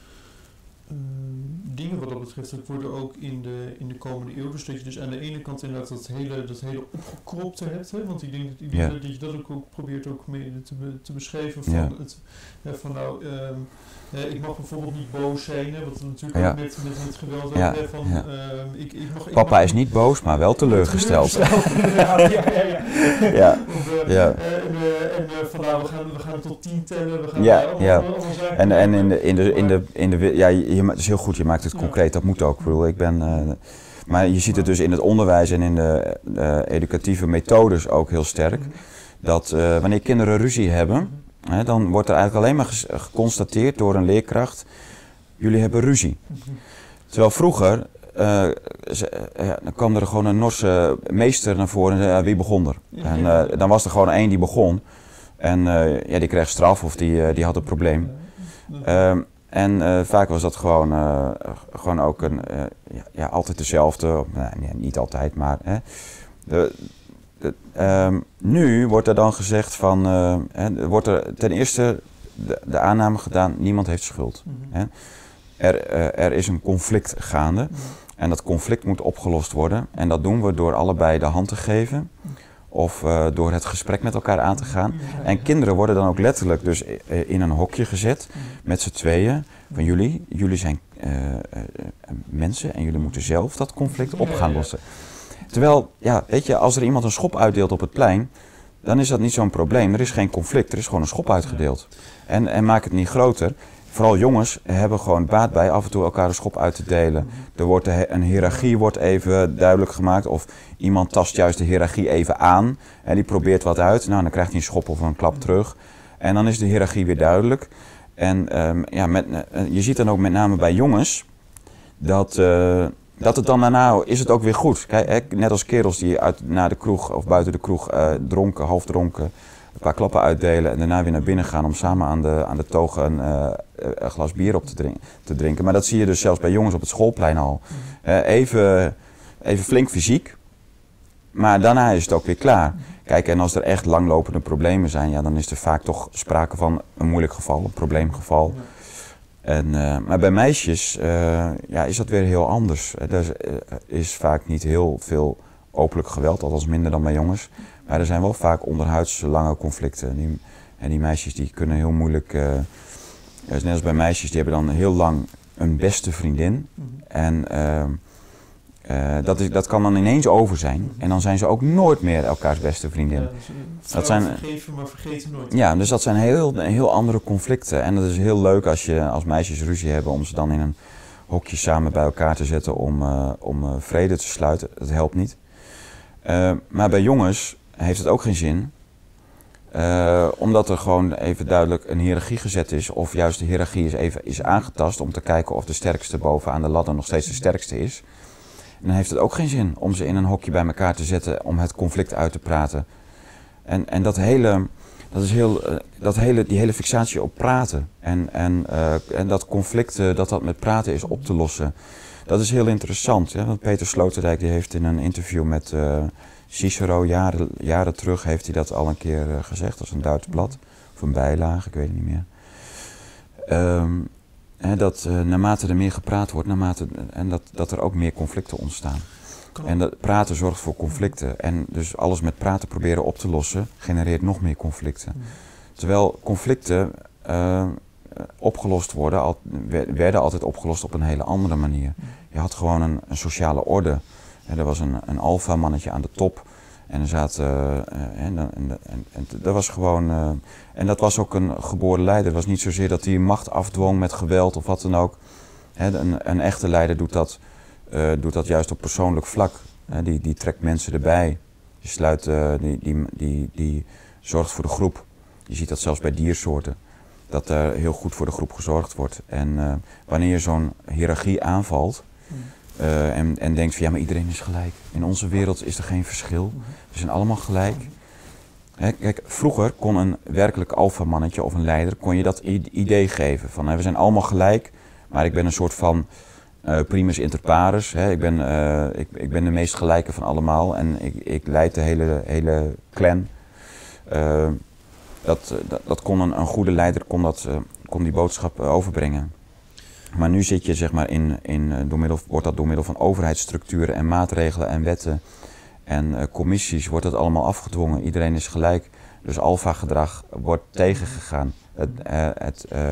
uh, dingen wat dat betreft, dat worden ook in de, in de komende eeuw, dus dat je dus aan de ene kant inderdaad dat hele, dat hele opgekropte hebt, hè? Want ik denk, ik denk
ja.
dat, dat je dat ook, ook probeert ook mee te, be, te beschrijven van,
ja.
het, hè, van nou, um, uh, ik mag bijvoorbeeld niet boos zijn, hè, wat natuurlijk
ja.
ook met, met, met geweld
ja.
ook, hè, van,
ja.
uh, ik, ik mag, ik
Papa
mag,
is niet boos, maar wel teleurgesteld.
ja, ja, ja, ja.
ja.
Of, uh,
ja.
Uh, en uh, en uh, van nou, we gaan, we gaan tot tien tellen, we gaan
ja,
uh, allemaal,
ja.
allemaal zaken
En, en in de, in de, in de, in de, ja, je, het is heel goed, je maakt het concreet, dat moet ook. Ik bedoel, ik ben, uh, maar je ziet het dus in het onderwijs en in de uh, educatieve methodes ook heel sterk. Dat uh, wanneer kinderen ruzie hebben, hè, dan wordt er eigenlijk alleen maar ges- geconstateerd door een leerkracht, jullie hebben ruzie. Terwijl vroeger, uh, ze, uh, ja, dan kwam er gewoon een Norse meester naar voren en zei, uh, wie begon er? En uh, dan was er gewoon één die begon. En uh, ja, die kreeg straf of die, uh, die had een probleem. Uh, en uh, vaak was dat gewoon, uh, gewoon ook een, uh, ja, ja, altijd dezelfde. Nou, nee, niet altijd, maar... Hè. De, de, um, nu wordt er dan gezegd van... Uh, hè, wordt er ten eerste de, de aanname gedaan, niemand heeft schuld. Mm-hmm. Hè. Er, uh, er is een conflict gaande. Mm-hmm. En dat conflict moet opgelost worden. En dat doen we door allebei de hand te geven. Of uh, door het gesprek met elkaar aan te gaan. En kinderen worden dan ook letterlijk dus in een hokje gezet. Met z'n tweeën. Van jullie, jullie zijn uh, uh, mensen en jullie moeten zelf dat conflict op gaan lossen. Terwijl, ja, weet je, als er iemand een schop uitdeelt op het plein, dan is dat niet zo'n probleem. Er is geen conflict, er is gewoon een schop uitgedeeld. En, en maak het niet groter. Vooral jongens hebben gewoon baat bij af en toe elkaar een schop uit te delen. Er wordt een hiërarchie wordt even duidelijk gemaakt. Of iemand tast juist de hiërarchie even aan. En die probeert wat uit. Nou, dan krijgt hij een schop of een klap terug. En dan is de hiërarchie weer duidelijk. En um, ja, met, uh, je ziet dan ook met name bij jongens dat, uh, dat het dan daarna is het ook weer goed. Kijk, hè, net als kerels die uit, naar de kroeg of buiten de kroeg uh, dronken, half dronken, een paar klappen uitdelen en daarna weer naar binnen gaan om samen aan de, aan de togen een, uh, een glas bier op te, drink, te drinken. Maar dat zie je dus zelfs bij jongens op het schoolplein al. Uh, even, even flink fysiek, maar daarna is het ook weer klaar. Kijk, en als er echt langlopende problemen zijn, ja, dan is er vaak toch sprake van een moeilijk geval, een probleemgeval. En, uh, maar bij meisjes uh, ja, is dat weer heel anders. Er is, uh, is vaak niet heel veel openlijk geweld, althans minder dan bij jongens. Maar er zijn wel vaak onderhuids lange conflicten. Die, en die meisjes die kunnen heel moeilijk, uh, net als bij meisjes, die hebben dan heel lang een beste vriendin. Mm-hmm. En uh, uh, dat, is, dat kan dan ineens over zijn. Mm-hmm. En dan zijn ze ook nooit meer elkaars beste vriendin. Ja,
dus dat zijn vergeven, maar vergeten nooit.
Ja, dus dat zijn heel, heel andere conflicten. En dat is heel leuk als je als meisjes ruzie hebben om ze dan in een hokje samen bij elkaar te zetten om, uh, om uh, vrede te sluiten. Dat helpt niet. Uh, maar bij jongens heeft het ook geen zin. Uh, omdat er gewoon even duidelijk een hiërarchie gezet is. Of juist de hiërarchie is even is aangetast om te kijken of de sterkste bovenaan de ladder nog steeds de sterkste is. En dan heeft het ook geen zin om ze in een hokje bij elkaar te zetten om het conflict uit te praten. En, en dat hele, dat is heel, uh, dat hele, die hele fixatie op praten en, en, uh, en dat conflict, uh, dat dat met praten is op te lossen. Dat is heel interessant. Ja? Want Peter Sloterdijk die heeft in een interview met uh, Cicero, jaren, jaren terug, heeft hij dat al een keer uh, gezegd, als een Duits blad, of een bijlage, ik weet het niet meer. Um, hè, dat uh, naarmate er meer gepraat wordt, naarmate, en dat, dat er ook meer conflicten ontstaan. En dat praten zorgt voor conflicten. En dus alles met praten proberen op te lossen, genereert nog meer conflicten. Terwijl conflicten uh, opgelost worden, al, werden altijd opgelost op een hele andere manier. Je had gewoon een, een sociale orde. En er was een, een alfa-mannetje aan de top. En er zaten, uh, en, en, en, en dat was gewoon, uh, en dat was ook een geboren leider. Het was niet zozeer dat hij macht afdwong met geweld of wat dan ook. He, een, een echte leider doet dat, uh, doet dat juist op persoonlijk vlak. He, die, die trekt mensen erbij. Die, sluit, uh, die, die, die, die zorgt voor de groep. Je ziet dat zelfs bij diersoorten. Dat er heel goed voor de groep gezorgd wordt. En uh, wanneer je zo'n hiërarchie aanvalt, Uh, en, en denkt van ja, maar iedereen is gelijk. In onze wereld is er geen verschil. We zijn allemaal gelijk. He, kijk, vroeger kon een werkelijk alfamannetje of een leider, kon je dat idee geven van he, we zijn allemaal gelijk, maar ik ben een soort van uh, primus inter pares. He, ik, ben, uh, ik, ik ben de meest gelijke van allemaal en ik, ik leid de hele, hele clan. Uh, dat, dat, dat kon een, een goede leider kon, dat, uh, kon die boodschap uh, overbrengen. Maar nu zit je, zeg maar, in, in, door middel, wordt dat door middel van overheidsstructuren en maatregelen en wetten en uh, commissies wordt dat allemaal afgedwongen. Iedereen is gelijk. Dus alfa-gedrag wordt tegengegaan. Het, uh, het, uh,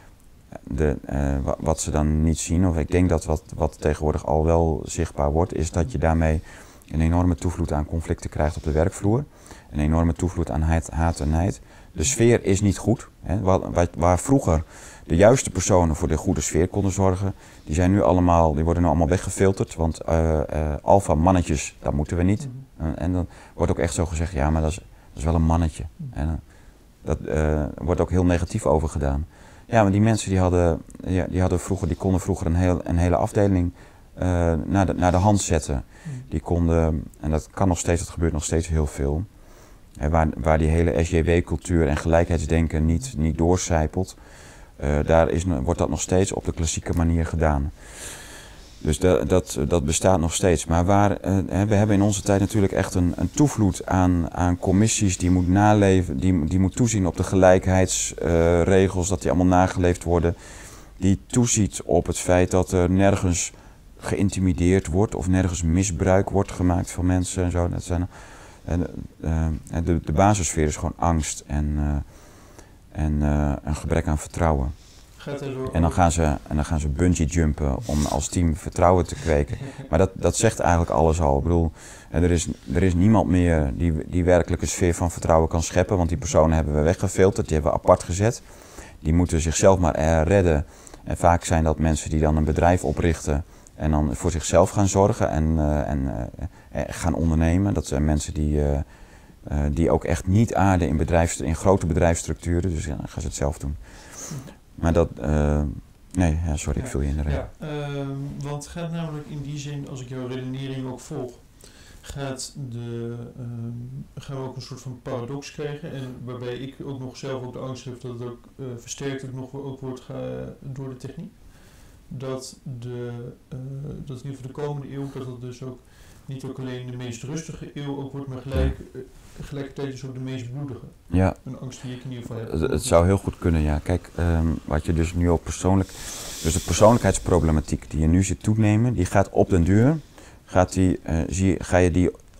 de, uh, wat ze dan niet zien, of ik denk dat wat, wat tegenwoordig al wel zichtbaar wordt, is dat je daarmee een enorme toevloed aan conflicten krijgt op de werkvloer. Een enorme toevloed aan haat, haat en nijd. De sfeer is niet goed. Hè, waar, waar vroeger de juiste personen voor de goede sfeer konden zorgen, die zijn nu allemaal, die worden nu allemaal weggefilterd, want uh, uh, alfa-mannetjes, dat moeten we niet. Uh, en dan wordt ook echt zo gezegd, ja, maar dat is, dat is wel een mannetje. En uh, dat uh, wordt ook heel negatief over gedaan. Ja, maar die mensen die hadden, ja, die hadden vroeger, die konden vroeger een, heel, een hele afdeling uh, naar, de, naar de hand zetten. Die konden, en dat kan nog steeds, dat gebeurt nog steeds heel veel. Hè, waar, waar die hele S J W-cultuur en gelijkheidsdenken niet, niet doorcijpelt. Uh, daar is, wordt dat nog steeds op de klassieke manier gedaan. Dus de, dat, dat bestaat nog steeds. Maar waar, uh, we hebben in onze tijd natuurlijk echt een, een toevloed aan, aan commissies die moet naleven, die, die moet toezien op de gelijkheidsregels, uh, dat die allemaal nageleefd worden. Die toeziet op het feit dat er nergens geïntimideerd wordt of nergens misbruik wordt gemaakt van mensen en zo. Dat zijn, uh, uh, de, de basissfeer is gewoon angst en, uh, en uh, een gebrek aan vertrouwen. En dan gaan ze, en dan gaan ze bungee jumpen om als team vertrouwen te kweken. Maar dat, dat zegt eigenlijk alles al. Ik bedoel, er is, er is niemand meer die, die werkelijk een sfeer van vertrouwen kan scheppen. Want die personen hebben we weggefilterd, die hebben we apart gezet. Die moeten zichzelf maar uh, redden. En vaak zijn dat mensen die dan een bedrijf oprichten en dan voor zichzelf gaan zorgen en, uh, en uh, gaan ondernemen. Dat zijn mensen die, uh, uh, die ook echt niet aarden in, bedrijfs, in grote bedrijfsstructuren. Dus ja, dan gaan ze het zelf doen. Maar dat, uh, nee, ja, sorry, ik viel je in de reden.
Ja, uh, want het gaat namelijk in die zin, als ik jouw redenering ook volg, gaat de, uh, gaan we ook een soort van paradox krijgen. En waarbij ik ook nog zelf ook de angst heb dat het ook uh, versterkt ook nog ook wordt uh, door de techniek. Dat, de, uh, dat in ieder geval de komende eeuw, dat het dus ook niet ook alleen de meest rustige eeuw ook wordt, maar gelijk, uh, tegelijkertijd dus ook de meest bloedige.
Ja.
Een angst die ik in ieder geval heb.
Het, het zou heel goed kunnen, ja. Kijk, um, wat je dus nu ook persoonlijk... Dus de persoonlijkheidsproblematiek die je nu ziet toenemen, die gaat op den duur, gaat die, uh, zie, ga je die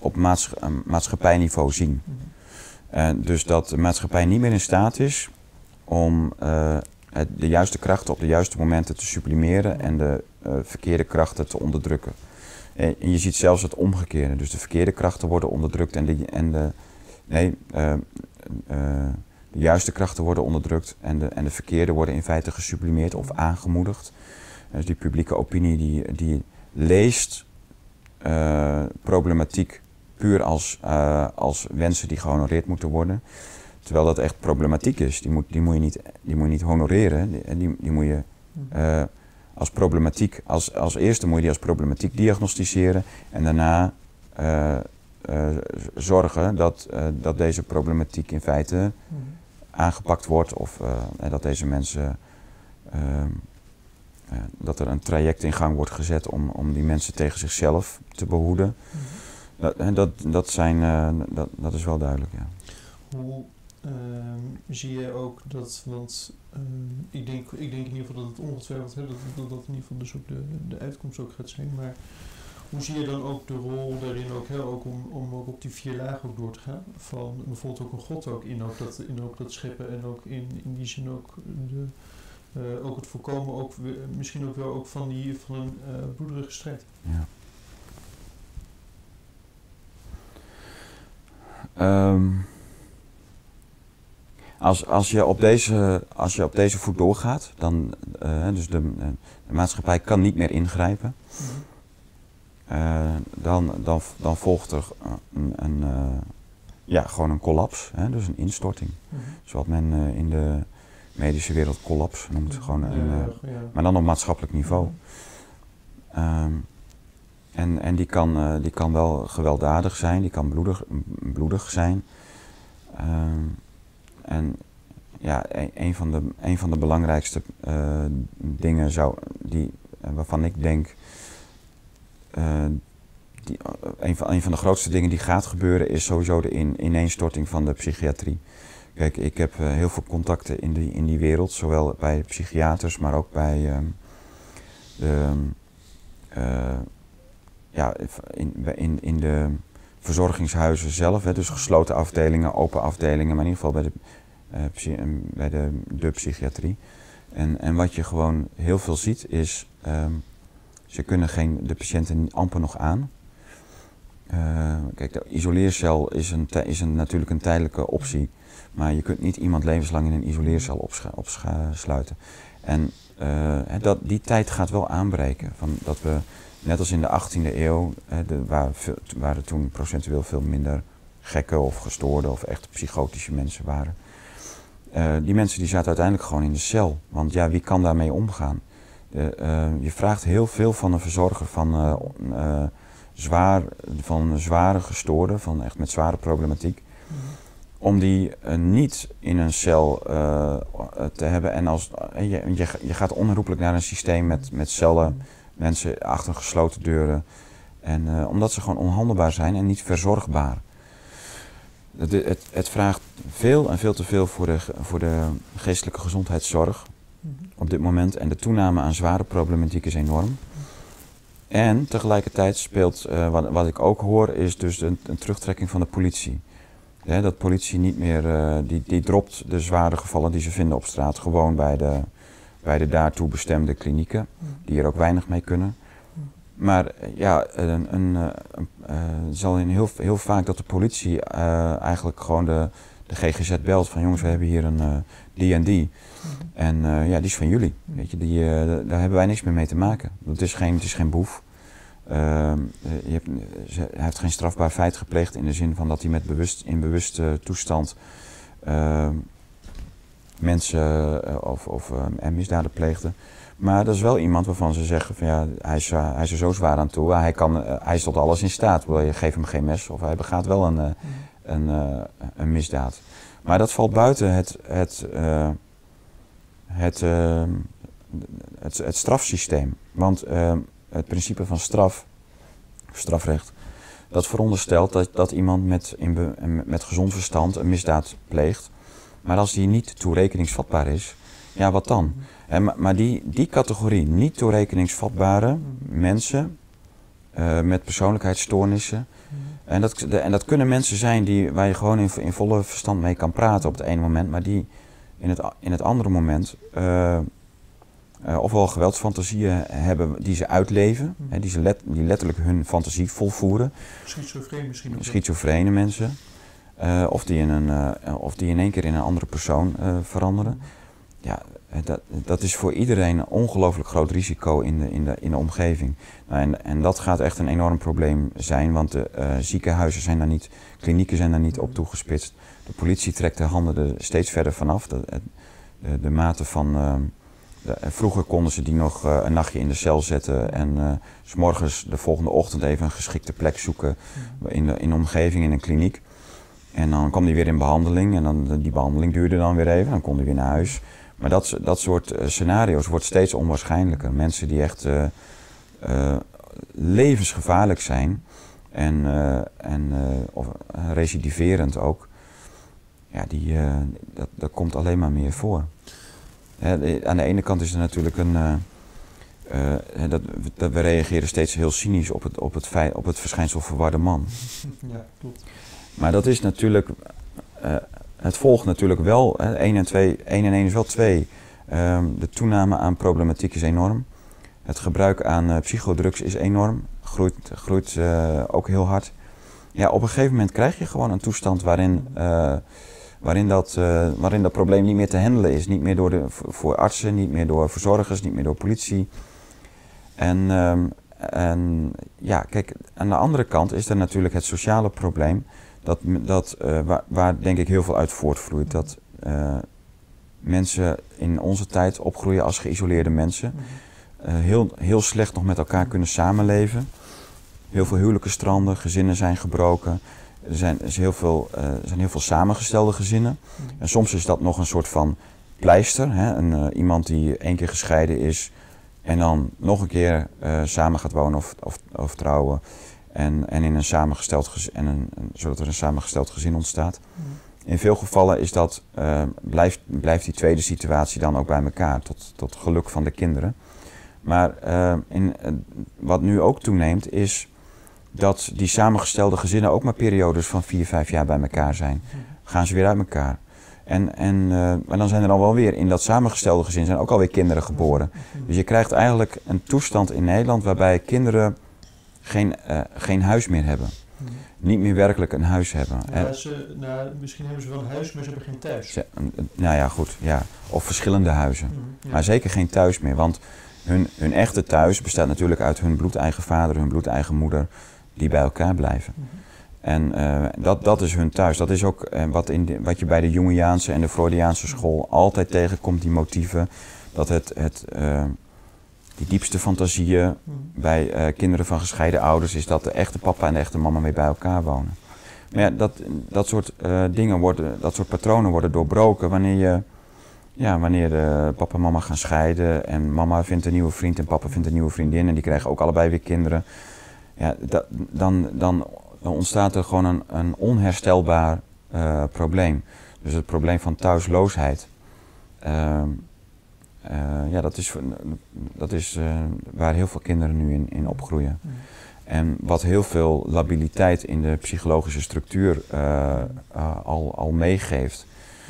op maats, uh, maatschappijniveau zien. Uh, dus dat de maatschappij niet meer in staat is om uh, het, de juiste krachten op de juiste momenten te sublimeren en de uh, verkeerde krachten te onderdrukken. En, en je ziet zelfs het omgekeerde. Dus de verkeerde krachten worden onderdrukt en de, en de, nee, uh, uh, de juiste krachten worden onderdrukt en de, en de verkeerde worden in feite gesublimeerd of aangemoedigd. Dus die publieke opinie die, die leest uh, problematiek puur als, uh, als wensen die gehonoreerd moeten worden. Terwijl dat echt problematiek is. Die moet, die moet, je, niet, die moet je niet honoreren. Die, die, die moet je uh, als problematiek, als, als eerste moet je die als problematiek diagnosticeren. En daarna uh, uh, zorgen dat, uh, dat deze problematiek in feite mm. aangepakt wordt. Of uh, dat deze mensen, uh, uh, dat er een traject in gang wordt gezet om, om die mensen tegen zichzelf te behoeden. Mm. Dat, dat, dat, zijn, uh, dat, dat is wel duidelijk, ja.
Hoe uh, zie je ook dat, want uh, ik, denk, ik denk in ieder geval dat het ongetwijfeld, hè, dat, dat dat in ieder geval dus ook de, de uitkomst ook gaat zijn, maar hoe zie je dan ook de rol daarin ook, hè, ook om, om ook op die vier lagen ook door te gaan, van bijvoorbeeld ook een God ook in ook dat, in ook dat scheppen en ook in, in die zin ook de, uh, ook het voorkomen, ook, misschien ook wel ook van, die, van een uh, bloederige strijd.
Ja. Um, als, als, je op deze, als je op deze voet doorgaat, dan uh, dus de, de maatschappij kan niet meer ingrijpen. Uh, dan, dan, dan volgt er een, een, uh, ja, gewoon een collaps, hè, dus een instorting. Mm-hmm. Zoals men uh, in de medische wereld collaps noemt, mm-hmm. gewoon een, uh, ja. maar dan op maatschappelijk niveau. Mm-hmm. Um, En, en die, kan, uh, die kan wel gewelddadig zijn, die kan bloedig, bloedig zijn. Uh, en ja, een, een, van de, een van de belangrijkste uh, dingen zou, die, uh, waarvan ik denk, uh, die, uh, een, van, een van de grootste dingen die gaat gebeuren is sowieso de in, ineenstorting van de psychiatrie. Kijk, ik heb uh, heel veel contacten in die, in die wereld, zowel bij psychiaters, maar ook bij uh, de... Uh, Ja, in, in, in de verzorgingshuizen zelf, hè, dus gesloten afdelingen, open afdelingen, maar in ieder geval bij de, uh, psy bij de, de psychiatrie. En, en wat je gewoon heel veel ziet is, um, ze kunnen geen, de patiënten amper nog aan. Uh, kijk, de isoleercel is, een, is een, natuurlijk een tijdelijke optie, maar je kunt niet iemand levenslang in een isoleercel opsluiten. En uh, dat, die tijd gaat wel aanbreken, van dat we... Net als in de achttiende eeuw, hè, de, waren, veel, waren toen procentueel veel minder gekken of gestoorde of echt psychotische mensen waren. Uh, die mensen die zaten uiteindelijk gewoon in de cel. Want ja, wie kan daarmee omgaan? De, uh, je vraagt heel veel van een verzorger van, uh, uh, zwaar, van zware gestoorden, van echt met zware problematiek. Mm-hmm. Om die uh, niet in een cel uh, te hebben. En als, uh, je, je, je gaat onherroepelijk naar een systeem met, met cellen. Mm-hmm. Mensen achter gesloten deuren. En, uh, omdat ze gewoon onhandelbaar zijn en niet verzorgbaar. Het, het, het vraagt veel en veel te veel voor de, voor de geestelijke gezondheidszorg mm-hmm. op dit moment. En de toename aan zware problematiek is enorm. Mm-hmm. En tegelijkertijd speelt, uh, wat, wat ik ook hoor, is dus een, een terugtrekking van de politie. Ja, dat politie niet meer, uh, die, die dropt de zware gevallen die ze vinden op straat gewoon bij de... bij de daartoe bestemde klinieken, die er ook weinig mee kunnen. Maar ja, een, een, een, uh, zal in heel, heel vaak dat de politie uh, eigenlijk gewoon de, de G G Z belt van jongens, we hebben hier een uh, die en die. En uh, ja, die is van jullie. Weet je, die, uh, daar hebben wij niks meer mee te maken. Het is geen, het is geen boef. Uh, je hebt, hij heeft geen strafbaar feit gepleegd in de zin van dat hij met bewust, in bewuste toestand uh, mensen uh, of, of uh, misdaden pleegde. Maar dat is wel iemand waarvan ze zeggen van ja, hij is, uh, hij is er zo zwaar aan toe. Hij, kan, uh, hij is tot alles in staat. Je geeft hem geen mes of hij begaat wel een, uh, een, uh, een misdaad. Maar dat valt buiten het, het, uh, het, uh, het, het strafsysteem. Want uh, het principe van straf, strafrecht, dat veronderstelt dat, dat iemand met, in be, met gezond verstand een misdaad pleegt. Maar als die niet toerekeningsvatbaar is, ja, wat dan? En, maar die, die categorie niet toerekeningsvatbare mensen uh, met persoonlijkheidsstoornissen, En dat, de, en dat kunnen mensen zijn die, waar je gewoon in, in volle verstand mee kan praten op het ene moment, maar die in het, in het andere moment uh, uh, ofwel geweldsfantasieën hebben die ze uitleven, mm. hè, die, ze let, die letterlijk hun fantasie volvoeren.
Schizofreen misschien ook.
Schizofrene mensen. Uh, of, die in een, uh, of die in één keer in een andere persoon uh, veranderen. Mm. Ja, dat, dat is voor iedereen een ongelooflijk groot risico in de, in de, in de omgeving. Nou, en, en dat gaat echt een enorm probleem zijn, want de uh, ziekenhuizen zijn daar niet, klinieken zijn daar niet op toegespitst. De politie trekt de handen er steeds verder vanaf. De, de, de mate van... Uh, de, vroeger konden ze die nog uh, een nachtje in de cel zetten en uh, 's morgens de volgende ochtend even een geschikte plek zoeken in de, in de omgeving, in een kliniek. En dan kwam die weer in behandeling en dan, die behandeling duurde dan weer even, dan kon die weer naar huis. Maar dat, dat soort uh, scenario's wordt steeds onwaarschijnlijker. Mensen die echt uh, uh, levensgevaarlijk zijn en, uh, en uh, of, uh, recidiverend ook, ja, die, uh, dat, dat komt alleen maar meer voor. Hè, de, aan de ene kant is er natuurlijk een... Uh, uh, dat, dat we reageren steeds heel cynisch op het, op het, feit, op het verschijnsel verwarde man.
Ja, klopt.
Maar dat is natuurlijk... Uh, Het volgt natuurlijk wel, één en twee, één en één is wel twee. Um, de toename aan problematiek is enorm. Het gebruik aan uh, psychodrugs is enorm, groeit, groeit uh, ook heel hard. Ja, op een gegeven moment krijg je gewoon een toestand waarin, uh, waarin, dat, uh, waarin dat probleem niet meer te handelen is. Niet meer door de, voor artsen, niet meer door verzorgers, niet meer door politie. En, um, en ja, kijk, aan de andere kant is er natuurlijk het sociale probleem. Dat, dat, uh, waar, waar denk ik heel veel uit voortvloeit. Dat uh, mensen in onze tijd opgroeien als geïsoleerde mensen. Uh, heel, heel slecht nog met elkaar kunnen samenleven. Heel veel huwelijken stranden, gezinnen zijn gebroken. Er zijn, er is heel, veel, uh, er zijn heel veel samengestelde gezinnen. En soms is dat nog een soort van pleister. Hè? Een, uh, iemand die één keer gescheiden is en dan nog een keer uh, samen gaat wonen of, of, of trouwen. En, en, in een samengesteld gezin, en een, zodat er een samengesteld gezin ontstaat. In veel gevallen is dat, uh, blijft, blijft die tweede situatie dan ook bij elkaar, tot, tot geluk van de kinderen. Maar uh, in, uh, wat nu ook toeneemt is dat die samengestelde gezinnen ook maar periodes van vier, vijf jaar bij elkaar zijn. Gaan ze weer uit elkaar. En, en, uh, maar dan zijn er dan wel weer, in dat samengestelde gezin zijn ook alweer kinderen geboren. Dus je krijgt eigenlijk een toestand in Nederland waarbij kinderen geen, uh, geen huis meer hebben. Hmm. Niet meer werkelijk een huis hebben.
Ja, ze, nou, misschien hebben ze wel een huis, maar ze hebben geen thuis.
Ze, nou ja, goed. Ja. Of verschillende huizen. Hmm, ja. Maar zeker geen thuis meer. Want hun, hun echte thuis bestaat natuurlijk uit hun bloedeigen vader, hun bloedeigen moeder, die bij elkaar blijven. Hmm. En uh, dat, dat is hun thuis. Dat is ook uh, wat, in de, wat je bij de Jungiaanse en de Freudiaanse school altijd tegenkomt, die motieven. Dat het... het uh, die diepste fantasieën bij uh, kinderen van gescheiden ouders is dat de echte papa en de echte mama weer bij elkaar wonen. Maar ja, dat, dat soort uh, dingen worden, dat soort patronen worden doorbroken wanneer je, ja, wanneer uh, papa en mama gaan scheiden en mama vindt een nieuwe vriend en papa vindt een nieuwe vriendin en die krijgen ook allebei weer kinderen. Ja, dat, dan, dan ontstaat er gewoon een, een onherstelbaar uh, probleem. Dus het probleem van thuisloosheid. Uh, Uh, ja, dat is, dat is uh, waar heel veel kinderen nu in, in opgroeien. Mm. En wat heel veel labiliteit in de psychologische structuur uh, uh, al, al meegeeft.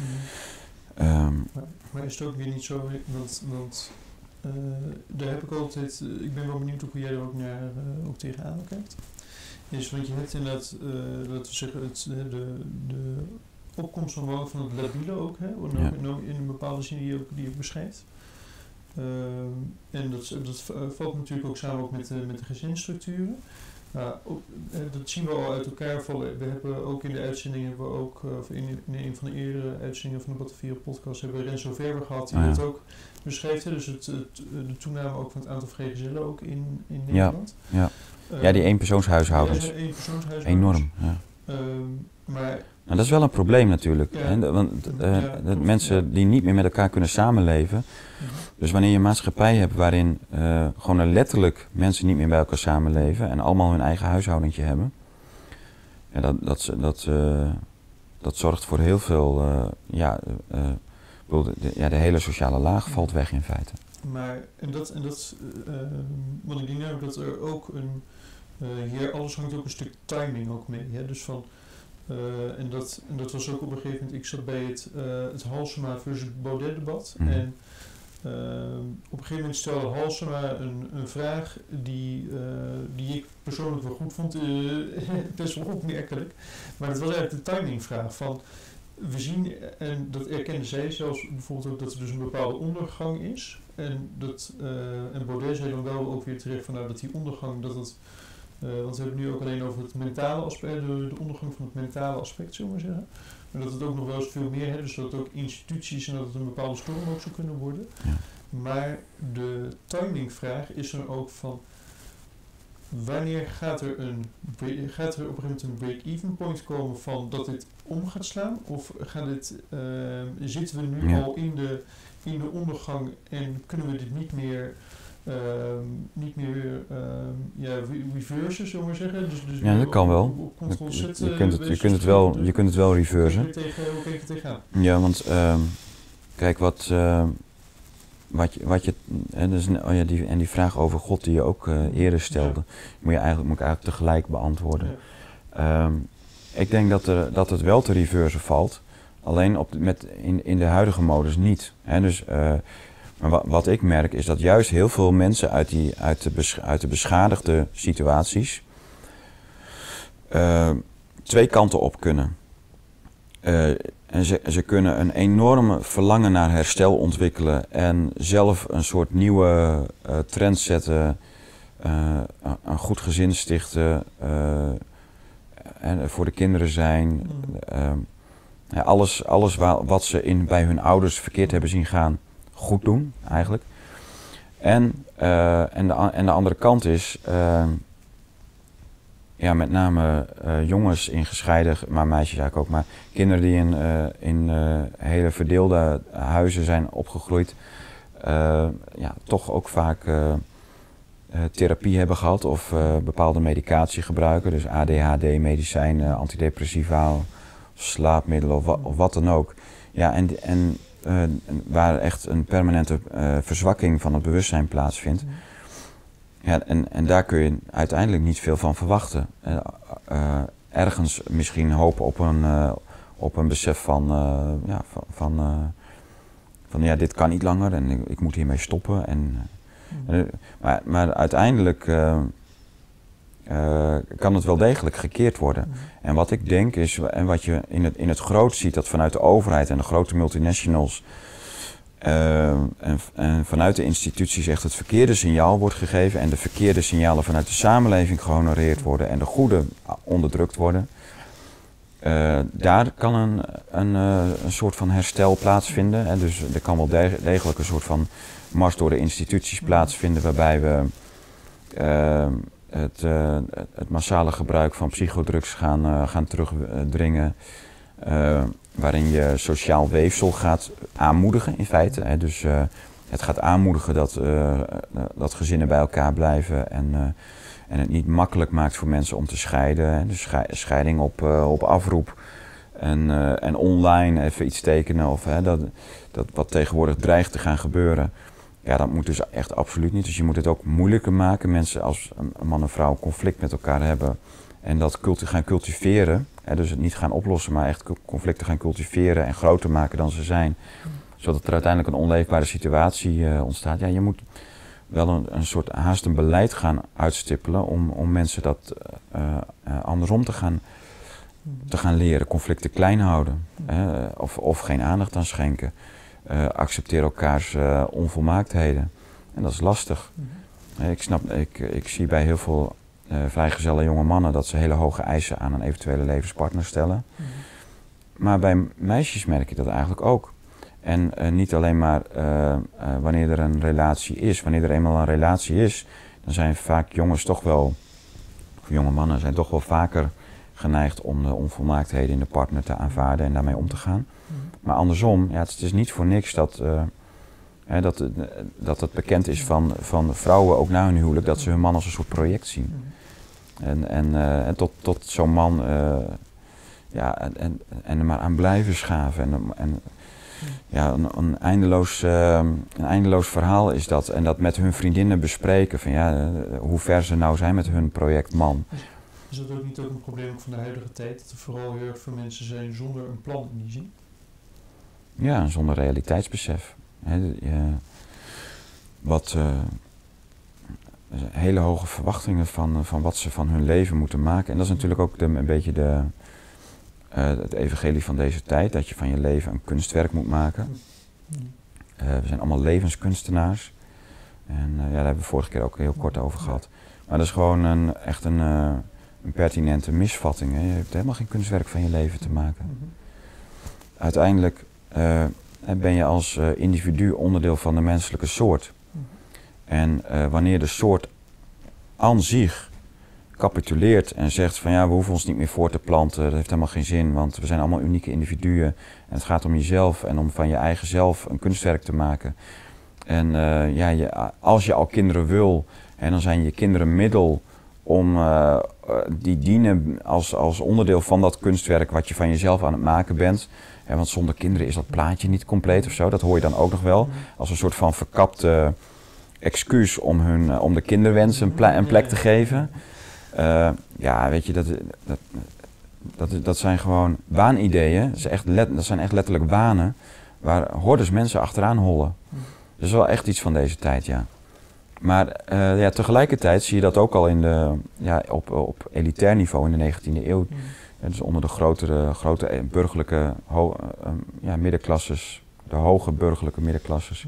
Mm. Um, maar, maar is het ook weer niet zo, want, want uh, daar heb ik altijd, uh, ik ben wel benieuwd hoe jij er ook, naar, uh, ook tegenaan kijkt. Is, want je hebt inderdaad, uh, laten we zeggen, het, de, de opkomst van, van het labiele ook, hè? Ja. In een bepaalde zin die je ook, die je beschrijft. Uh, en dat, dat valt natuurlijk ook samen ook met, uh, met de gezinsstructuren. Uh, ook, uh, dat zien we al uit elkaar vallen. We hebben ook in de uitzendingen, hebben we ook, uh, in, in een van de eerdere uitzendingen van de Battenvieren podcast, hebben we Renzo Verber gehad, die oh ja. dat ook beschreef. Dus het, het, de toename ook van het aantal vrijgezellen ook in, in Nederland.
Ja, ja. Uh, ja die eenpersoonshuishoudens.
Ja, eenpersoonshuishoudens.
Enorm. Ja.
Uh, maar
Nou, dat is wel een probleem natuurlijk. Ja. Hè? Want uh, ja, dat mensen die niet meer met elkaar kunnen samenleven. Ja. Dus wanneer je een maatschappij hebt waarin uh, gewoon letterlijk mensen niet meer bij elkaar samenleven en allemaal hun eigen huishoudentje hebben. Ja, dat, dat, dat, uh, dat zorgt voor heel veel, uh, ja, uh, de, de, ja, de hele sociale laag valt weg in feite.
Maar, en dat, en dat uh, want ik denk namelijk dat er ook een uh, hier alles hangt ook een stuk timing ook mee. Hè? Dus van, uh, en, dat, en dat was ook op een gegeven moment, ik zat bij het, uh, het Halsema versus Baudet debat. Mm. En uh, op een gegeven moment stelde Halsema een, een vraag die, uh, die ik persoonlijk wel goed vond, uh, best wel opmerkelijk. Maar dat was eigenlijk de timingvraag van, we zien, en dat erkende zij zelfs bijvoorbeeld ook, dat er dus een bepaalde ondergang is. En, dat, uh, en Baudet zei dan wel ook weer terecht van nou, dat die ondergang, dat het, uh, want we hebben het nu ook alleen over het mentale aspect, de, de ondergang van het mentale aspect, zullen we maar zeggen. Maar dat het ook nog wel eens veel meer, hè, dus dat het ook instituties en dat het een bepaalde storm ook zou kunnen worden.
Ja.
Maar de timingvraag is er ook van, wanneer gaat er, een, gaat er op een gegeven moment een break-even point komen van dat dit om gaat slaan? Of gaat dit, uh, zitten we nu ja. al in de, in de ondergang en kunnen we dit niet meer, uh, niet meer uh, ja, reversen, zullen we maar zeggen? Dus, dus
ja, dat kan wel.
Op, op
je, je, kunt het, je, kunt het wel, je kunt het wel reversen.
Tegen, hoe kijk je tegenaan?
Ja, want uh, kijk wat... Uh, Wat je, wat je, en, dus, oh ja, die, en die vraag over God die je ook uh, eerder stelde, ja. moet, je eigenlijk, moet ik eigenlijk tegelijk beantwoorden. Ja. Um, ik denk dat, er, dat het wel te reversen valt, alleen op, met, in, in de huidige modus niet. He, dus, uh, maar wat, wat ik merk is dat juist heel veel mensen uit, die, uit, de, bes, uit de beschadigde situaties uh, twee kanten op kunnen. Uh, En ze, ze kunnen een enorme verlangen naar herstel ontwikkelen en zelf een soort nieuwe uh, trend zetten, uh, een goed gezin stichten, uh, en voor de kinderen zijn. Uh, ja, alles alles wa- wat ze in, bij hun ouders verkeerd hebben zien gaan, goed doen eigenlijk. En, uh, en, de, en de andere kant is... Uh, Ja, met name uh, jongens in gescheiden, maar meisjes eigenlijk ook, maar kinderen die in, uh, in uh, hele verdeelde huizen zijn opgegroeid, uh, ja, toch ook vaak uh, uh, therapie hebben gehad of uh, bepaalde medicatie gebruiken, dus A D H D-medicijnen, antidepressiva, slaapmiddelen of, wa- of wat dan ook. Ja, en, en uh, waar echt een permanente uh, verzwakking van het bewustzijn plaatsvindt. Ja, en, en daar kun je uiteindelijk niet veel van verwachten. Uh, uh, ergens misschien hopen op een, uh, op een besef van, uh, ja, van, van, uh, van ja, dit kan niet langer en ik, ik moet hiermee stoppen. En, uh, uh, maar, maar uiteindelijk uh, uh, kan het wel degelijk gekeerd worden. En wat ik denk is, en wat je in het, in het groot ziet, dat vanuit de overheid en de grote multinationals Uh, en, en vanuit de instituties echt het verkeerde signaal wordt gegeven en de verkeerde signalen vanuit de samenleving gehonoreerd worden en de goede onderdrukt worden. Uh, daar kan een, een, uh, een soort van herstel plaatsvinden. En dus er kan wel degelijk een soort van mars door de instituties plaatsvinden waarbij we uh, het, uh, het massale gebruik van psychodrugs gaan, uh, gaan terugdringen. Uh, waarin je sociaal weefsel gaat aanmoedigen in feite. Hè. Dus uh, het gaat aanmoedigen dat, uh, dat gezinnen bij elkaar blijven en, uh, en het niet makkelijk maakt voor mensen om te scheiden. Hè. Dus scheiding op, uh, op afroep en, uh, en online even iets tekenen of hè, dat, dat wat tegenwoordig dreigt te gaan gebeuren. Ja, dat moet dus echt absoluut niet. Dus je moet het ook moeilijker maken. Mensen als een man en vrouw een conflict met elkaar hebben en dat culti- gaan cultiveren. Hè, dus het niet gaan oplossen, maar echt conflicten gaan cultiveren en groter maken dan ze zijn. Zodat er uiteindelijk een onleefbare situatie uh, ontstaat. Ja, je moet wel een, een soort haast een beleid gaan uitstippelen om, om mensen dat uh, uh, andersom te gaan, te gaan leren. Conflicten klein houden uh, of, of geen aandacht aan schenken. Uh, accepteer elkaars uh, onvolmaaktheden. En dat is lastig. Uh, ik, snap, ik, ik zie bij heel veel Uh, vrijgezelle jonge mannen dat ze hele hoge eisen aan een eventuele levenspartner stellen. Mm. Maar bij meisjes merk je dat eigenlijk ook. En uh, niet alleen maar uh, uh, wanneer er een relatie is. Wanneer er eenmaal een relatie is, dan zijn vaak jongens toch wel, of jonge mannen zijn toch wel vaker geneigd om de onvolmaaktheden in de partner te aanvaarden en daarmee om te gaan. Mm. Maar andersom, ja, het is niet voor niks dat, uh, hè, dat, dat het bekend is van, van vrouwen ook na hun huwelijk dat ze hun man als een soort project zien. Mm. En, en, uh, en tot, tot zo'n man uh, ja, en, en, en er maar aan blijven schaven. En, en, ja, een, een, eindeloos, uh, een eindeloos verhaal is dat. En dat met hun vriendinnen bespreken van ja, uh, hoe ver ze nou zijn met hun project Man.
Is dat ook niet ook een probleem van de huidige tijd? Dat er vooral heel erg veel mensen zijn zonder een plan in die zin?
Ja, zonder realiteitsbesef. He, uh, wat uh, hele hoge verwachtingen van, van wat ze van hun leven moeten maken. En dat is natuurlijk ook de, een beetje de, uh, het evangelie van deze tijd. Dat je van je leven een kunstwerk moet maken. Uh, we zijn allemaal levenskunstenaars. En uh, ja, daar hebben we vorige keer ook heel kort over gehad. Maar dat is gewoon een, echt een, uh, een pertinente misvatting. Hè. Je hebt helemaal geen kunstwerk van je leven te maken. Uiteindelijk uh, ben je als uh, individu onderdeel van de menselijke soort. En uh, wanneer de soort aan zich capituleert en zegt van ja, we hoeven ons niet meer voor te planten, dat heeft helemaal geen zin, want we zijn allemaal unieke individuen en het gaat om jezelf en om van je eigen zelf een kunstwerk te maken. En uh, ja, je, als je al kinderen wil, en dan zijn je kinderen middel om, uh, uh, die dienen als, als onderdeel van dat kunstwerk wat je van jezelf aan het maken bent. Ja, want zonder kinderen is dat plaatje niet compleet of zo, dat hoor je dan ook nog wel, als een soort van verkapte excuus om, hun, uh, om de kinderwens een, ple- een plek te geven. Uh, ja, weet je, dat, dat, dat, dat zijn gewoon waanideeën, dat, is echt let, dat zijn echt letterlijk wanen waar hordes mensen achteraan hollen. Dat is wel echt iets van deze tijd, ja. Maar uh, ja, tegelijkertijd zie je dat ook al in de, ja, op, op elitair niveau in de negentiende eeuw. Mm. Ja, dus onder de grotere, grote burgerlijke ho, uh, ja, middenklasses, de hoge burgerlijke middenklasses, mm.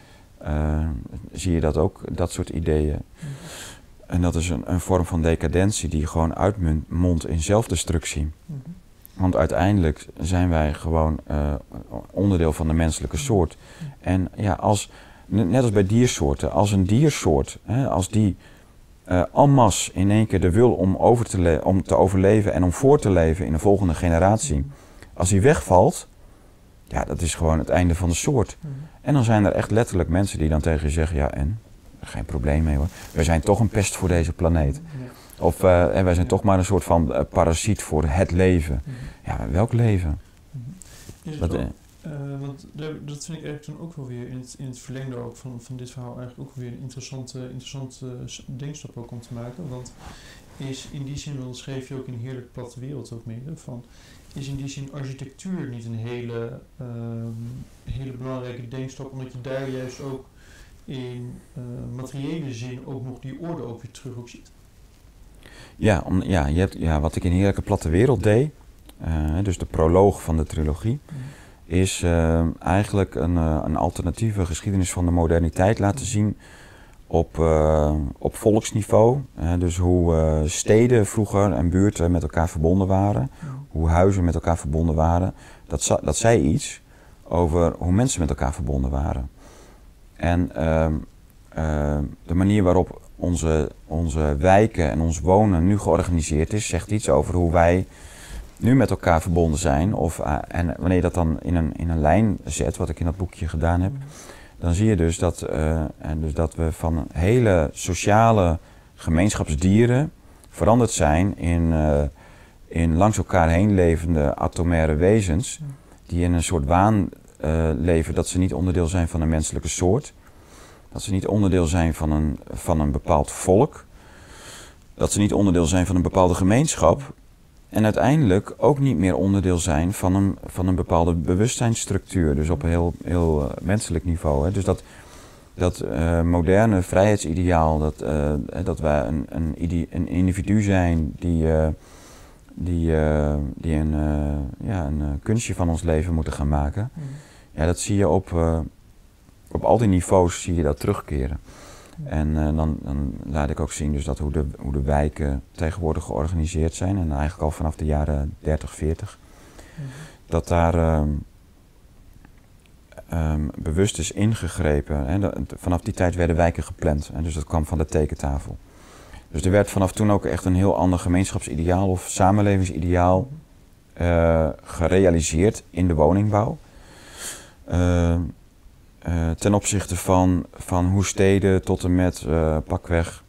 uh, zie je dat ook, dat soort ideeën. Mm. En dat is een, een vorm van decadentie die gewoon uitmondt in zelfdestructie. Mm. Want uiteindelijk zijn wij gewoon uh, onderdeel van de menselijke soort. Mm. En ja, als... Net als bij diersoorten, als een diersoort, hè, als die uh, en masse in één keer de wil om, over te le- om te overleven en om voor te leven in de volgende generatie, als die wegvalt, ja, dat is gewoon het einde van de soort. Mm-hmm. En dan zijn er echt letterlijk mensen die dan tegen je zeggen, ja en, geen probleem mee hoor, wij zijn toch een pest voor deze planeet. Ja. Of uh, en wij zijn ja. toch maar een soort van uh, parasiet voor het leven. Mm-hmm. Ja, welk leven?
Mm-hmm. Dat, Uh, want dat vind ik eigenlijk dan ook wel weer in het, in het verlengde ook van, van dit verhaal eigenlijk ook weer een interessante, interessante denkstap ook om te maken. Want is in die zin, dan schreef je ook in Heerlijk Platte Wereld ook mede, van is in die zin architectuur niet een hele, uh, hele belangrijke denkstap, omdat je daar juist ook in uh, materiële zin ook nog die orde ook weer terug ook ziet?
Ja, om, ja, je hebt, ja, wat ik in Heerlijke Platte Wereld deed, uh, dus de proloog van de trilogie, mm. is uh, eigenlijk een, uh, een alternatieve geschiedenis van de moderniteit laten zien op, uh, op volksniveau. Uh, dus hoe uh, steden vroeger en buurten met elkaar verbonden waren, hoe huizen met elkaar verbonden waren. Dat, za- dat zei iets over hoe mensen met elkaar verbonden waren. En uh, uh, de manier waarop onze, onze wijken en ons wonen nu georganiseerd is, zegt iets over hoe wij nu met elkaar verbonden zijn. Of, uh, en wanneer je dat dan in een, in een lijn zet, wat ik in dat boekje gedaan heb, dan zie je dus dat, uh, en dus dat we van hele sociale gemeenschapsdieren veranderd zijn in, uh, in langs elkaar heen levende atomaire wezens, die in een soort waan uh, leven dat ze niet onderdeel zijn van een menselijke soort, dat ze niet onderdeel zijn van een, van een bepaald volk, dat ze niet onderdeel zijn van een bepaalde gemeenschap. En uiteindelijk ook niet meer onderdeel zijn van een, van een bepaalde bewustzijnsstructuur. Dus op een heel, heel uh, menselijk niveau. Hè. Dus dat, dat uh, moderne vrijheidsideaal, dat, uh, dat wij een, een, ide- een individu zijn die, uh, die, uh, die een, uh, ja, een uh, kunstje van ons leven moeten gaan maken. Mm. Ja, dat zie je op, uh, op al die niveaus zie je dat terugkeren. En uh, dan, dan laat ik ook zien dus dat hoe, de, hoe de wijken tegenwoordig georganiseerd zijn. En eigenlijk al vanaf de jaren dertig, veertig. Mm-hmm. Dat daar um, um, bewust is ingegrepen. Hè. De, vanaf die tijd werden wijken gepland. En dus dat kwam van de tekentafel. Dus er werd vanaf toen ook echt een heel ander gemeenschapsideaal of samenlevingsideaal uh, gerealiseerd in de woningbouw. Uh, Uh, ten opzichte van, van hoe steden tot en met uh, pakweg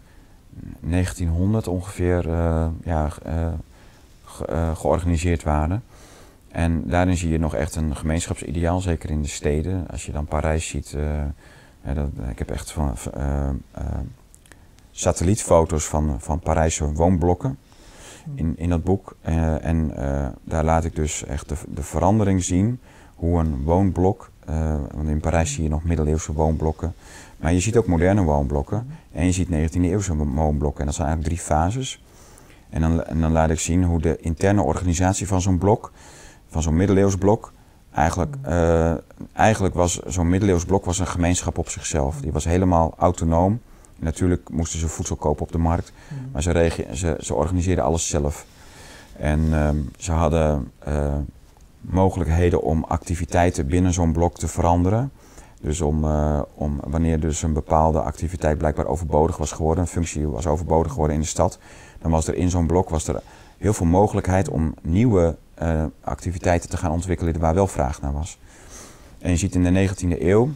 negentienhonderd ongeveer uh, ja, uh, ge, uh, georganiseerd waren. En daarin zie je nog echt een gemeenschapsideaal, zeker in de steden. Als je dan Parijs ziet, uh, ja, dat, ik heb echt van, uh, uh, satellietfoto's van, van Parijse woonblokken in, in dat boek. Uh, en uh, daar laat ik dus echt de, de verandering zien, hoe een woonblok, uh, want in Parijs zie je nog middeleeuwse woonblokken, maar je ziet ook moderne woonblokken en je ziet negentiende eeuwse woonblokken en dat zijn eigenlijk drie fases. En dan, en dan laat ik zien hoe de interne organisatie van zo'n blok, van zo'n middeleeuws blok, eigenlijk, uh, eigenlijk was zo'n middeleeuws blok was een gemeenschap op zichzelf. Die was helemaal autonoom. Natuurlijk moesten ze voedsel kopen op de markt, maar ze, rege- ze, ze organiseerden alles zelf. En uh, ze hadden uh, mogelijkheden om activiteiten binnen zo'n blok te veranderen. Dus om, uh, om wanneer dus een bepaalde activiteit blijkbaar overbodig was geworden, een functie was overbodig geworden in de stad, dan was er in zo'n blok was er heel veel mogelijkheid om nieuwe uh, activiteiten te gaan ontwikkelen waar wel vraag naar was. En je ziet in de negentiende eeuw,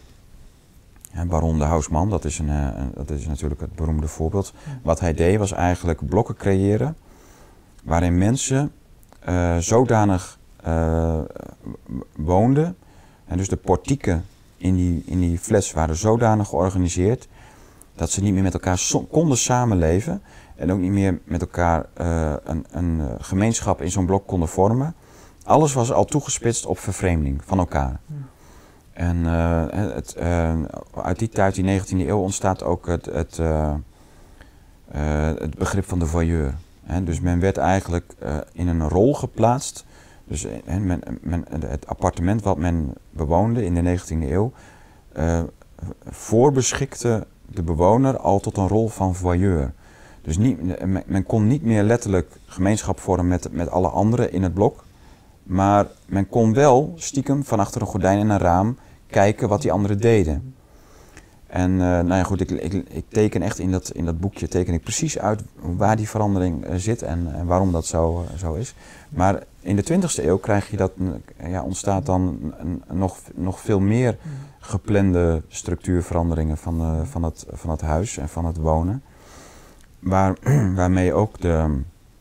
ja, Baron de Haussmann, dat is, een, uh, dat is natuurlijk het beroemde voorbeeld. Wat hij deed was eigenlijk blokken creëren waarin mensen uh, zodanig uh, woonden. En dus de portieken in die, in die flats waren zodanig georganiseerd dat ze niet meer met elkaar so- konden samenleven. En ook niet meer met elkaar uh, een, een gemeenschap in zo'n blok konden vormen. Alles was al toegespitst op vervreemding van elkaar. Ja. En uh, het, uh, uit die tijd, die negentiende eeuw, ontstaat ook het, het, uh, uh, het begrip van de voyeur. He, dus men werd eigenlijk uh, in een rol geplaatst. Dus he, men, men, het appartement wat men bewoonde in de negentiende eeuw uh, voorbeschikte de bewoner al tot een rol van voyeur. Dus niet, men, men kon niet meer letterlijk gemeenschap vormen met, met alle anderen in het blok. Maar men kon wel stiekem van achter een gordijn en een raam kijken wat die anderen deden. En uh, nou ja, goed, ik, ik, ik teken echt in dat, in dat boekje teken ik precies uit waar die verandering uh, zit en, en waarom dat zo, uh, zo is. Maar in de twintigste eeuw krijg je dat, uh, ja, ontstaat dan een, een nog, nog veel meer geplande structuurveranderingen van, uh, van, het, van het huis en van het wonen. Waar, waarmee ook de,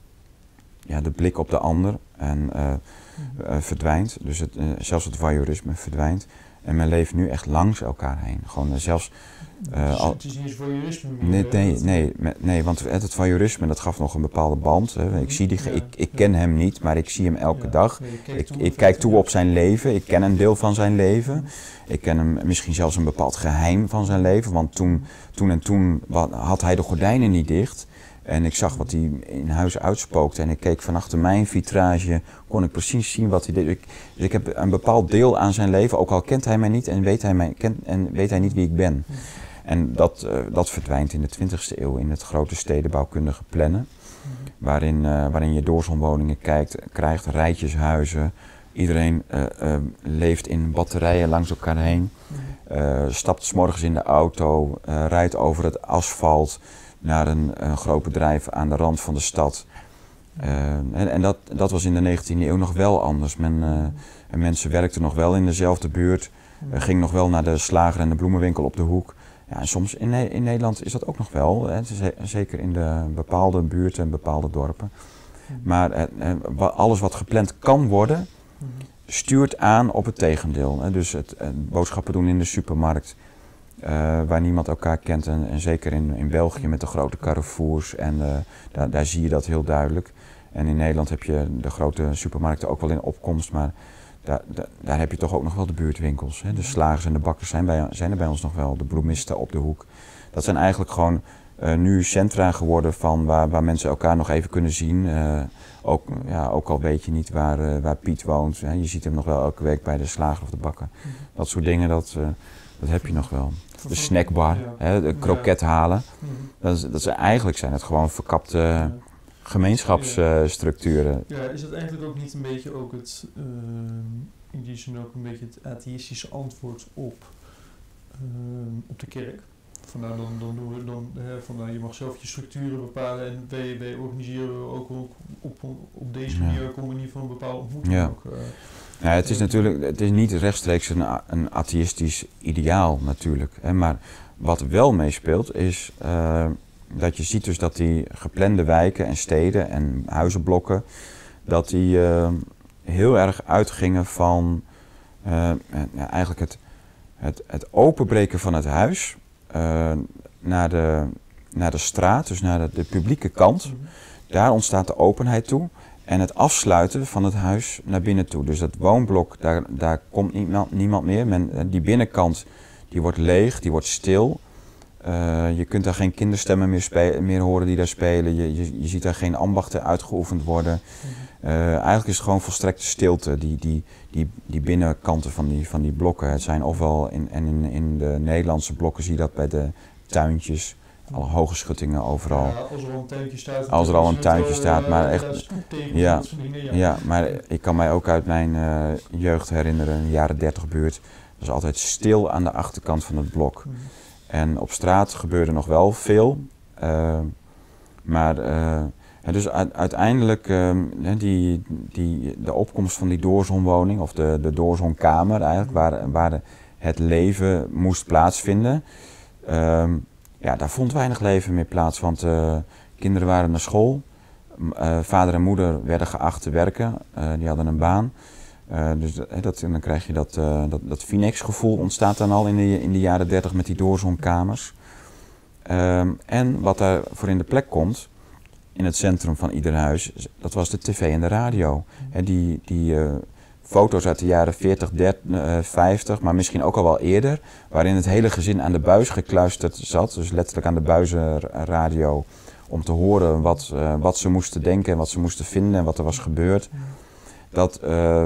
ja, de blik op de ander en, uh, uh, verdwijnt. Dus het, uh, zelfs het voyeurisme verdwijnt. En men leeft nu echt langs elkaar heen. Gewoon uh, zelfs... Uh,
dus
al,
het is niet eens voyeurisme meer?
Nee, nee, nee, nee, nee, want het, het voyeurisme dat gaf nog een bepaalde band. Hè. Ik, zie die,
ja,
ik, ik ken ja. hem niet, maar ik zie hem elke ja. dag.
Ja,
ik, ik kijk toe op zijn leven. Ik ken een deel van zijn leven. Ik ken hem misschien zelfs een bepaald geheim van zijn leven. Want toen, toen en toen had hij de gordijnen niet dicht. En ik zag wat hij in huis uitspookte en ik keek van achter mijn vitrage, kon ik precies zien wat hij deed. Ik, dus ik heb een bepaald deel aan zijn leven, ook al kent hij mij niet en weet hij, mij, kent, en weet hij niet wie ik ben. En dat, uh, dat verdwijnt in de twintigste eeuw in het grote stedenbouwkundige plannen, waarin, uh, waarin je doorzonwoningen kijkt, krijgt, rijtjeshuizen. Iedereen uh, uh, leeft in batterijen langs elkaar heen, uh, stapt 's morgens in de auto, uh, rijdt over het asfalt naar een, een groot bedrijf aan de rand van de stad. Uh, en en dat, dat was in de negentiende eeuw nog wel anders. Men, uh, en mensen werkten nog wel in dezelfde buurt, uh, gingen nog wel naar de slager en de bloemenwinkel op de hoek. Ja, en soms in, in Nederland is dat ook nog wel, hè, zeker in de bepaalde buurten en bepaalde dorpen. Maar uh, alles wat gepland kan worden, stuurt aan op het tegendeel. Hè. Dus het, uh, boodschappen doen in de supermarkt, Uh, waar niemand elkaar kent en, en zeker in, in België met de grote carrefours en uh, daar, daar zie je dat heel duidelijk. En in Nederland heb je de grote supermarkten ook wel in opkomst, maar daar, daar, daar heb je toch ook nog wel de buurtwinkels. Hè. De slagers en de bakkers zijn, bij, zijn er bij ons nog wel, de bloemisten op de hoek. Dat zijn eigenlijk gewoon uh, nu centra geworden van waar, waar mensen elkaar nog even kunnen zien. Uh, ook, ja, ook al weet je niet waar, uh, waar Piet woont, hè. Je ziet hem nog wel elke week bij de slager of de bakker. Dat soort dingen, dat... Uh, Dat heb je nog wel. De snackbar, ja. hè, de kroket halen. Dat is, dat is, eigenlijk zijn het gewoon verkapte ja. gemeenschapsstructuren.
Ja. ja, is dat eigenlijk ook niet een beetje ook het, uh, in die zin ook een beetje het atheïstische antwoord op, uh, op de kerk? Van nou, dan, dan doen we dan, hè, van nou, je mag zelf je structuren bepalen en wij, wij organiseren ook op, op, op deze manier ook op een manier van een bepaalde ontmoeting.
Ja.
Ook, uh,
Ja, het is natuurlijk, het is niet rechtstreeks een, een atheïstisch ideaal natuurlijk. Hè, maar wat wel meespeelt is uh, dat je ziet dus dat die geplande wijken en steden en huizenblokken, dat die, uh, heel erg uitgingen van uh, ja, eigenlijk het, het, het openbreken van het huis uh, naar, de, naar de straat, dus naar de, de publieke kant. Mm-hmm. Daar ontstaat de openheid toe. En het afsluiten van het huis naar binnen toe. Dus dat woonblok, daar, daar komt niemand, niemand meer. Men, die binnenkant die wordt leeg, die wordt stil. Uh, je kunt daar geen kinderstemmen meer, spe- meer horen die daar spelen. Je, je, je ziet daar geen ambachten uitgeoefend worden. Uh, eigenlijk is het gewoon volstrekte stilte, die, die, die, die binnenkante van die, van die blokken. Het zijn ofwel, in, en in, in de Nederlandse blokken zie je dat bij de tuintjes. Alle hoge schuttingen overal.
Ja, als er al een tuintje staat.
Als er al een tuintje staat, maar
uh,
echt. Ja, ja. ja, maar ik kan mij ook uit mijn uh, jeugd herinneren, een jaren dertig buurt. Dat is altijd stil aan de achterkant van het blok. Mm. En op straat gebeurde nog wel veel. Uh, maar uh, dus u- uiteindelijk, uh, die, die, de opkomst van die doorzonwoning, of de, de doorzonkamer eigenlijk, waar, waar het leven moest plaatsvinden. Uh, Ja, daar vond weinig leven meer plaats, want uh, kinderen waren naar school. Uh, vader en moeder werden geacht te werken, uh, die hadden een baan. Uh, dus dat, en dan krijg je dat, uh, dat, dat Finex-gevoel ontstaat dan al in de, in de jaren dertig met die doorzonkamers. Uh, en wat daar voor in de plek komt, in het centrum van ieder huis, dat was de tv en de radio. He, die die uh, foto's uit de jaren veertig, dertig, uh, vijftig, maar misschien ook al wel eerder, waarin het hele gezin aan de buis gekluisterd zat, dus letterlijk aan de buizenradio, om te horen wat, uh, wat ze moesten denken en wat ze moesten vinden en wat er was gebeurd. Dat, uh,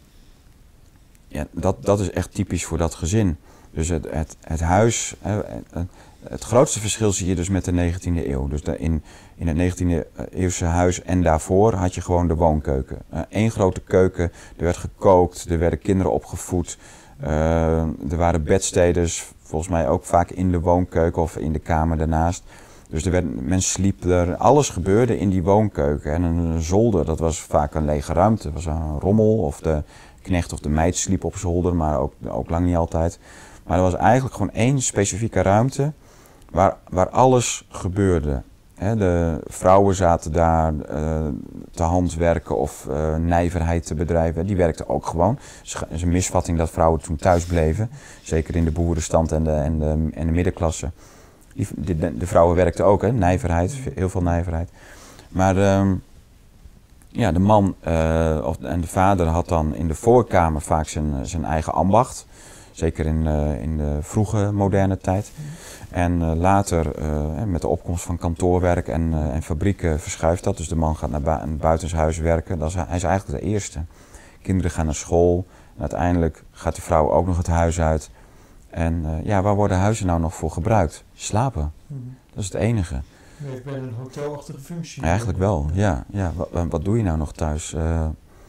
ja, dat, dat is echt typisch voor dat gezin. Dus het, het, het huis, uh, het grootste verschil zie je dus met de negentiende eeuw. Dus de, in, in het negentiende eeuwse huis en daarvoor had je gewoon de woonkeuken. Eén uh, grote keuken, er werd gekookt, er werden kinderen opgevoed. Uh, er waren bedsteders, volgens mij ook vaak in de woonkeuken of in de kamer daarnaast. Dus er werd, men sliep er, alles gebeurde in die woonkeuken. En een zolder, dat was vaak een lege ruimte, dat was een rommel of de knecht of de meid sliep op zolder, maar ook, ook lang niet altijd. Maar er was eigenlijk gewoon één specifieke ruimte waar, waar alles gebeurde. He, de vrouwen zaten daar uh, te handwerken of uh, nijverheid te bedrijven. Die werkten ook gewoon. Het is een misvatting dat vrouwen toen thuis bleven. Zeker in de boerenstand en de, en de, en de middenklasse. Die, de, de vrouwen werkten ook, hè, nijverheid, heel veel nijverheid. Maar um, ja, de man uh, of, en de vader had dan in de voorkamer vaak zijn, zijn eigen ambacht. Zeker in, uh, in de vroege moderne tijd. En uh, later, uh, met de opkomst van kantoorwerk en, uh, en fabrieken, verschuift dat. Dus de man gaat naar bu- een buitenshuis werken. Dat is, hij is eigenlijk de eerste. Kinderen gaan naar school. En uiteindelijk gaat de vrouw ook nog het huis uit. En uh, ja, waar worden huizen nou nog voor gebruikt? Slapen. Mm-hmm. Dat is het enige.
Het heeft bijna een hotelachtige functie.
Eigenlijk wel, ja. ja. Wat, wat doe je nou nog thuis? Uh,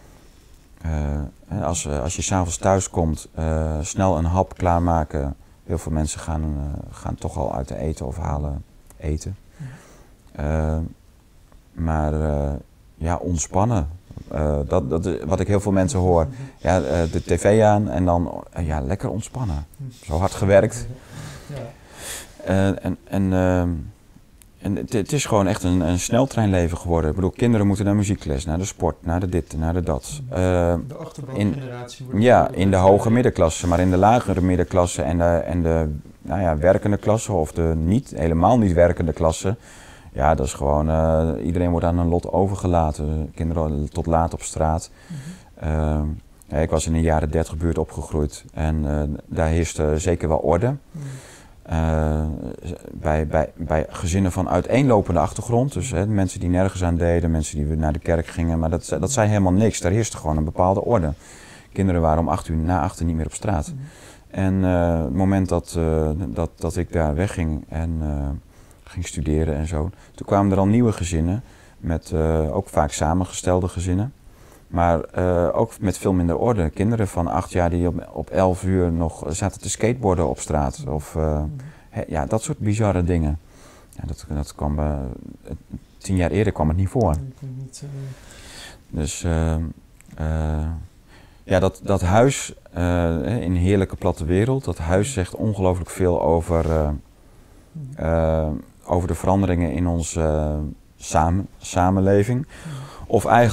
uh, als, uh, als je s'avonds thuis komt, uh, snel een hap klaarmaken. Heel veel mensen gaan, uh, gaan toch al uit de eten of halen eten. Uh, maar uh, ja, ontspannen. Uh, dat, dat is wat ik heel veel mensen hoor. Ja, uh, de tv aan en dan uh, ja, lekker ontspannen. Zo hard gewerkt. Uh, en en, uh, en het, het is gewoon echt een, een sneltreinleven geworden. Ik bedoel, kinderen moeten naar muziekles, naar de sport, naar de dit, naar de dat. Uh,
de achterbangeneratie wordt...
Ja, in de hoge middenklasse, maar in de lagere middenklasse en de, en de nou ja, werkende klasse of de niet, helemaal niet werkende klasse. Ja, dat is gewoon, uh, iedereen wordt aan een lot overgelaten. Kinderen tot laat op straat. Mm-hmm. Uh, ja, ik was in een jaren dertig buurt opgegroeid en uh, daar heerste zeker wel orde. Mm-hmm. Uh, bij, bij, bij gezinnen van uiteenlopende achtergrond, dus hè, mensen die nergens aan deden, mensen die naar de kerk gingen, maar dat, dat zei helemaal niks. Daar heerste gewoon een bepaalde orde. Kinderen waren om acht uur na acht uur niet meer op straat. Mm-hmm. En uh, het moment dat, uh, dat, dat ik daar wegging en uh, ging studeren en zo, toen kwamen er al nieuwe gezinnen, met uh, ook vaak samengestelde gezinnen. Maar uh, ook met veel minder orde. Kinderen van acht jaar die op, op elf uur nog zaten te skateboarden op straat. Of uh, he, ja, dat soort bizarre dingen. Ja, dat, dat kwam, uh, tien jaar eerder kwam het niet voor. Dus uh, uh, ja, dat, dat huis uh, in een heerlijke platte wereld, dat huis zegt ongelooflijk veel over, uh, uh, over de veranderingen in onze uh, samen, samenleving. Of eigenlijk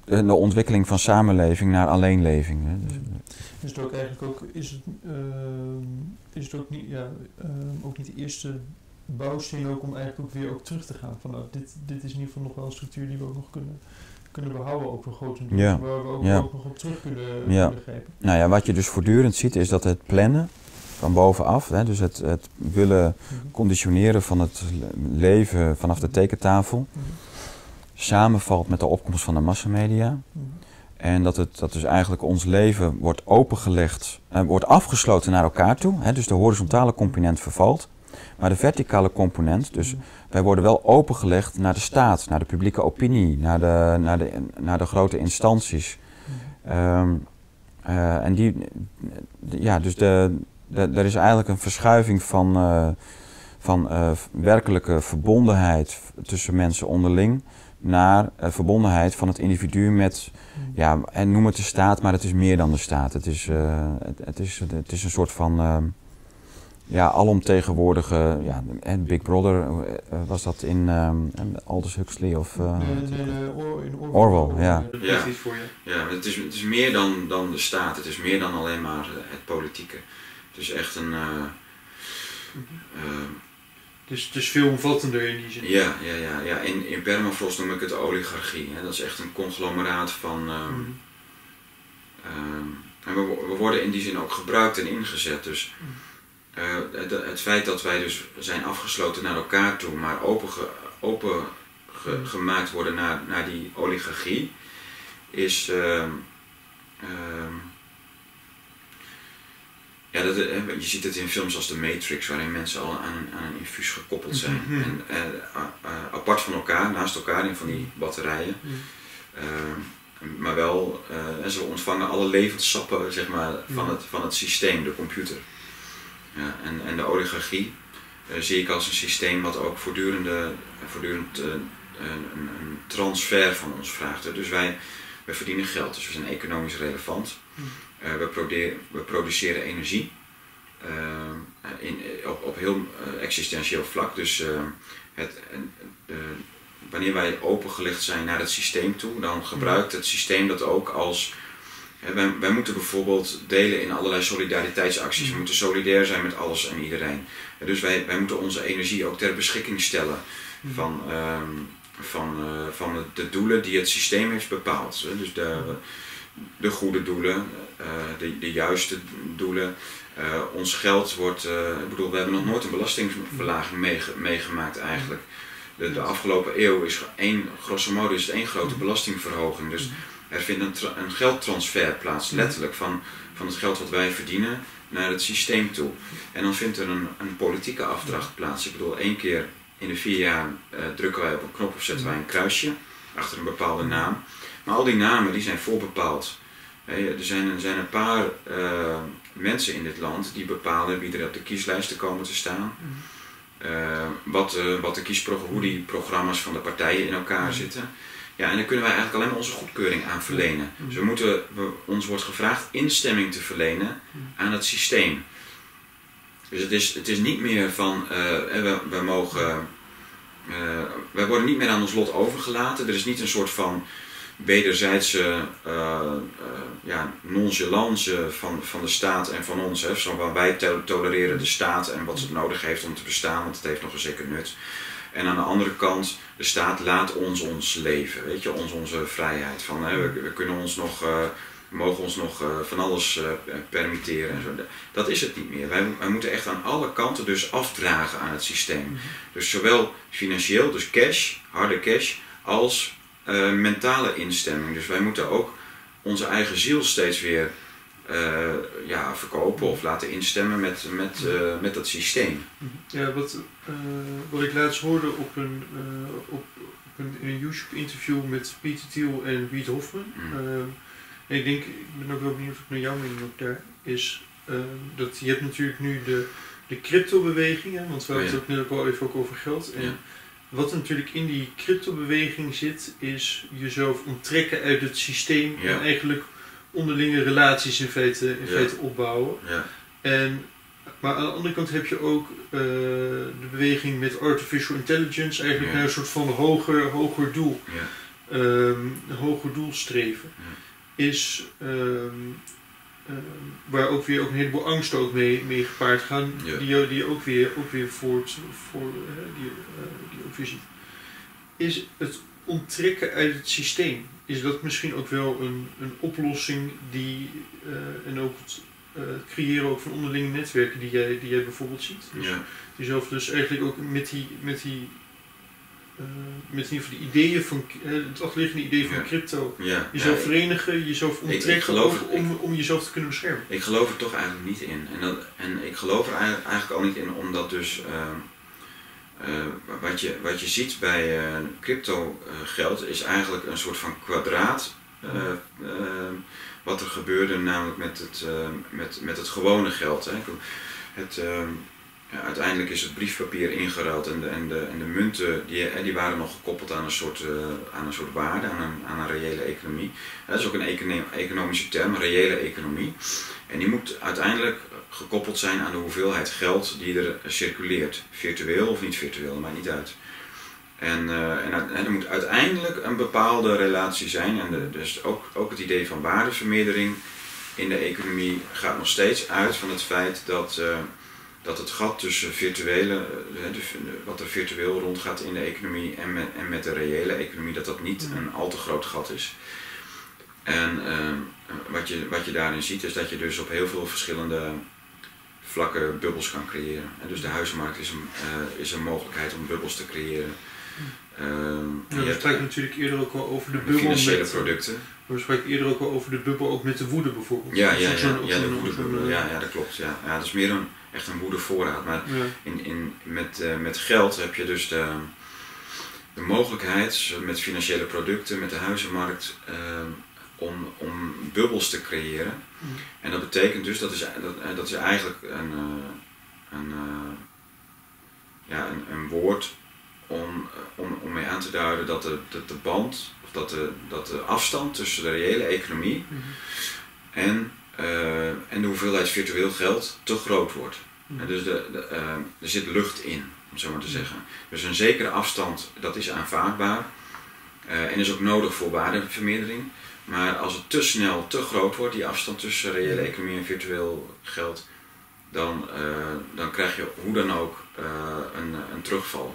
de ontwikkeling van samenleving naar alleenleving. Hè. Dus,
is het ook eigenlijk ook, is het, uh, is het ook, niet, ja, uh, ook niet de eerste bouwsteen ook om eigenlijk ook weer ook terug te gaan? Van, nou, dit, dit is in ieder geval nog wel een structuur die we ook nog kunnen, kunnen behouden, ook voor grotendeels,
ja.
waar we ook,
ja.
ook nog op terug kunnen,
ja.
kunnen grijpen.
Nou ja, wat je dus voortdurend ziet is dat het plannen van bovenaf, hè, dus het, het willen mm-hmm. conditioneren van het leven vanaf de tekentafel, mm-hmm. samenvalt met de opkomst van de massamedia. Mm-hmm. En dat, het, dat dus eigenlijk ons leven wordt opengelegd, eh, wordt afgesloten naar elkaar toe. Hè, dus de horizontale component vervalt. Maar de verticale component, dus mm-hmm. wij worden wel opengelegd naar de staat, naar de publieke opinie, naar de, naar de, naar de grote instanties. Mm-hmm. Um, uh, en die, ja, dus de, de, er is eigenlijk een verschuiving van, uh, van uh, werkelijke verbondenheid tussen mensen onderling naar uh, verbondenheid van het individu met, mm. ja, en noem het de staat, maar het is meer dan de staat. Het is, uh, het, het is, het is een soort van, uh, ja, alomtegenwoordige, ja, en Big Brother, uh, was dat in um, Aldous Huxley of... Uh,
nee, nee, nee, Or- in Orwell.
Orwell, ja.
Ja, ja het, is, het is meer dan, dan de staat, het is meer dan alleen maar het politieke. Het is echt een... Uh, uh,
Dus het is veel omvattender in die zin.
Ja, ja, ja, ja. In, in Permafrost noem ik het oligarchie. Hè. Dat is echt een conglomeraat van... Um, mm. um, en we, we worden in die zin ook gebruikt en ingezet. Dus uh, het, het feit dat wij dus zijn afgesloten naar elkaar toe, maar open, ge, open ge, mm. gemaakt worden naar, naar die oligarchie, is... Um, um, Ja, dat, je ziet het in films als The Matrix, waarin mensen al aan een, aan een infuus gekoppeld zijn. Mm-hmm. En, uh, uh, uh, apart van elkaar, naast elkaar in van die batterijen. Mm-hmm. Uh, maar wel, uh, en ze ontvangen alle levenssappen, zeg maar, van, mm-hmm. het, van het systeem, de computer. Ja, en, en de oligarchie uh, zie ik als een systeem wat ook voortdurende, voortdurend uh, een, een transfer van ons vraagt. Dus wij, wij verdienen geld, dus we zijn economisch relevant. Mm-hmm. Uh, we, produce, we produceren energie uh, in, op, op heel uh, existentieel vlak. Dus uh, het, uh, wanneer wij opengelegd zijn naar het systeem toe, dan gebruikt het systeem dat ook als... Uh, wij, wij moeten bijvoorbeeld delen in allerlei solidariteitsacties. We moeten solidair zijn met alles en iedereen. Uh, dus wij, wij moeten onze energie ook ter beschikking stellen van, uh, van, uh, van de doelen die het systeem heeft bepaald. Uh, dus de, de goede doelen, uh, de, de juiste doelen. Uh, ons geld wordt, uh, ik bedoel, we hebben nog nooit een belastingverlaging meege, meegemaakt eigenlijk. De, de afgelopen eeuw is één, grosso modo is het één grote belastingverhoging. Dus er vindt een, tra- een geldtransfer plaats, letterlijk, van, van het geld wat wij verdienen naar het systeem toe. En dan vindt er een, een politieke afdracht plaats. Ik bedoel, één keer in de vier jaar uh, drukken wij op een knop of zetten wij een kruisje achter een bepaalde naam. Maar al die namen die zijn voorbepaald. Hey, er, zijn, er zijn een paar uh, mensen in dit land die bepalen wie er op de kieslijsten komen te staan. Uh, wat, uh, wat de kiespro- hoe die programma's van de partijen in elkaar zitten. Ja, en daar kunnen wij eigenlijk alleen maar onze goedkeuring aan verlenen. Dus we moeten, we, ons wordt gevraagd instemming te verlenen aan het systeem. Dus het is, het is niet meer van, uh, we, we mogen, uh, wij worden niet meer aan ons lot overgelaten. Er is niet een soort van wederzijdse uh, uh, ja, nonchalance van, van de staat en van ons. Hè. Zo, waar wij to- tolereren de staat en wat het nodig heeft om te bestaan, want het heeft nog een zeker nut. En aan de andere kant, de staat laat ons ons leven, weet je, ons onze vrijheid. Van, hè, we, we kunnen ons nog, uh, we mogen ons nog uh, van alles uh, permitteren en zo. Dat is het niet meer. Wij, wij moeten echt aan alle kanten dus afdragen aan het systeem. Dus zowel financieel, dus cash, harde cash, als uh, mentale instemming. Dus wij moeten ook onze eigen ziel steeds weer Uh, ja, verkopen of laten instemmen met, met, uh, met dat systeem.
Ja, wat, uh, wat ik laatst hoorde op een, uh, op, op een, in een YouTube-interview met Pieter Thiel en Reid Hoffman. Mm. Uh, en ik denk, ik ben ook wel benieuwd naar jouw mening ook daar, is uh, dat je hebt natuurlijk nu de, de crypto-beweging, hè, want we hadden het ook net ook al even ook over geld. En ja. Wat natuurlijk in die crypto-beweging zit, is jezelf onttrekken uit het systeem ja. en eigenlijk onderlinge relaties in feite, in ja. feite opbouwen. Ja. En, maar aan de andere kant heb je ook uh, de beweging met artificial intelligence eigenlijk ja. naar een soort van hoger, hoger doel. Ja. um, hoger doel streven, ja. is um, um, waar ook weer ook een heleboel angst ook mee, mee gepaard gaan, ja. die, die je ook weer, ook weer voort, voor, uh, die, uh, die ook weer ziet. Is het onttrekken uit het systeem, is dat misschien ook wel een, een oplossing die, uh, en ook het uh, creëren ook van onderlinge netwerken die jij, die jij bijvoorbeeld ziet? Dus
ja.
jezelf dus eigenlijk ook met die, met die Uh, met in ieder geval de ideeën van uh, het achterliggende idee van ja. crypto,
ja.
jezelf
ja,
verenigen, jezelf onttrekken om, om jezelf te kunnen beschermen.
Ik geloof er toch eigenlijk niet in. En, dat, en ik geloof er eigenlijk ook niet in, omdat dus uh, uh, wat, je, wat je ziet bij uh, crypto uh, geld is eigenlijk een soort van kwadraat. Uh, uh, wat er gebeurde namelijk met het, uh, met, met het gewone geld. Hè. Het, uh, Ja, uiteindelijk is het briefpapier ingeruild en de, en de, en de munten die, die waren nog gekoppeld aan een soort, uh, aan een soort waarde, aan een, aan een reële economie. Dat is ook een econo economische term, een reële economie. En die moet uiteindelijk gekoppeld zijn aan de hoeveelheid geld die er circuleert. Virtueel of niet virtueel, dat maakt niet uit. En, uh, en, en er moet uiteindelijk een bepaalde relatie zijn. En de, dus ook, ook het idee van waardevermeerdering in de economie gaat nog steeds uit van het feit dat... Uh, dat het gat tussen virtuele, wat er virtueel rondgaat in de economie en met, en met de reële economie, dat dat niet een al te groot gat is. En uh, wat, je, wat je daarin ziet is dat je dus op heel veel verschillende vlakken bubbels kan creëren. En dus de huizenmarkt is een, uh, is een mogelijkheid om bubbels te creëren. Uh,
ja, we spraken natuurlijk eerder ook al over de bubbel
financiële
met,
producten.
We spraken eerder ook al over de bubbel ook met de woede bijvoorbeeld.
Ja, ja, ja, ja, de woedebubbel. Ja, ja, dat klopt. Ja. Ja, dat is meer een echt een woedevoorraad. Maar ja. in, in, met, uh, met geld heb je dus de, de mogelijkheid met financiële producten, met de huizenmarkt, uh, om, om bubbels te creëren. Mm. En dat betekent dus, dat is, dat, dat is eigenlijk een, uh, een, uh, ja, een, een woord om, om, om mee aan te duiden dat de, dat de band, of dat de, dat de afstand tussen de reële economie mm. en Uh, en de hoeveelheid virtueel geld te groot wordt. Mm. Dus de, de, uh, er zit lucht in, om het zo maar te zeggen. Dus een zekere afstand, dat is aanvaardbaar uh, en is ook nodig voor waardevermeerdering. Maar als het te snel te groot wordt, die afstand tussen reële economie en virtueel geld, dan, uh, dan krijg je hoe dan ook uh, een, een terugval.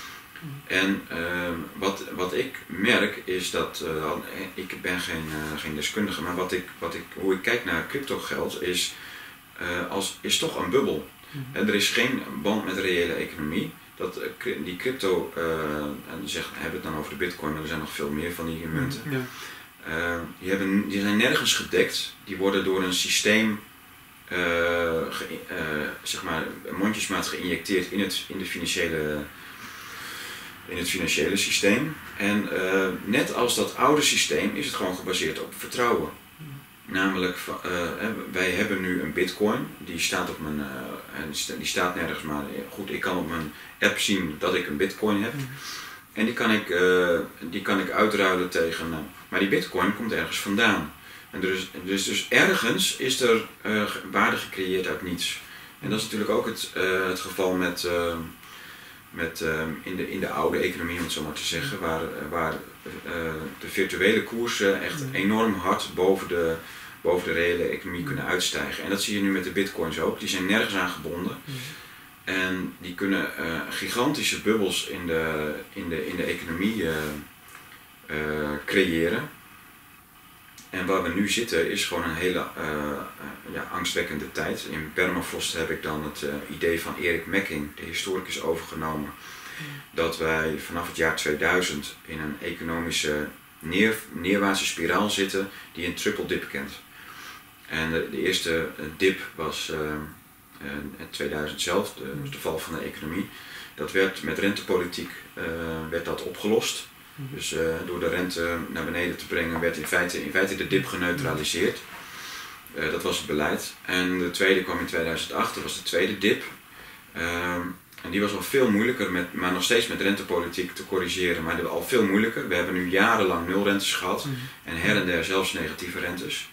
En uh, wat, wat ik merk is dat, uh, ik ben geen, uh, geen deskundige, maar wat ik, wat ik, hoe ik kijk naar cryptogeld is, uh, als, is toch een bubbel. Mm-hmm. En er is geen band met de reële economie. Dat, uh, die crypto, uh, en zeg, hebben het dan over de bitcoin, maar er zijn nog veel meer van die munten. Mm-hmm. Ja. uh, die, hebben, die zijn nergens gedekt, die worden door een systeem, uh, ge, uh, zeg maar, mondjesmaat geïnjecteerd in, het, in de financiële in het financiële systeem. En uh, net als dat oude systeem is het gewoon gebaseerd op vertrouwen. Mm. Namelijk, uh, wij hebben nu een bitcoin, die staat op mijn, uh, die staat nergens, maar goed, ik kan op mijn app zien dat ik een bitcoin heb. Mm. En die kan ik, uh, die kan ik uitruilen tegen, uh, maar die bitcoin komt ergens vandaan. En dus, dus, dus ergens is er uh, waarde gecreëerd uit niets. En dat is natuurlijk ook het, uh, het geval met... Uh, Met, uh, in, de, in de oude economie, om het zo maar te zeggen, waar, waar uh, de virtuele koersen echt enorm hard boven de, boven de reële economie kunnen uitstijgen. En dat zie je nu met de bitcoins ook, die zijn nergens aan gebonden. En die kunnen uh, gigantische bubbels in de, in de, in de economie uh, uh, creëren. En waar we nu zitten is gewoon een hele uh, uh, ja, angstwekkende tijd. In Permafrost heb ik dan het uh, idee van Erik Mecking, de historicus, overgenomen. Mm. Dat wij vanaf het jaar tweeduizend in een economische neer, neerwaartse spiraal zitten die een triple dip kent. En de, de eerste dip was uh, uh, tweeduizend zelf, de, mm. de val van de economie. Dat werd met rentepolitiek uh, werd dat opgelost. Dus uh, door de rente naar beneden te brengen werd in feite, in feite de dip geneutraliseerd. Uh, dat was het beleid. En de tweede kwam in tweeduizend acht, dat was de tweede dip. Uh, en die was al veel moeilijker, met, maar nog steeds met rentepolitiek te corrigeren. Maar al veel moeilijker. We hebben nu jarenlang nulrentes gehad en her en der zelfs negatieve rentes.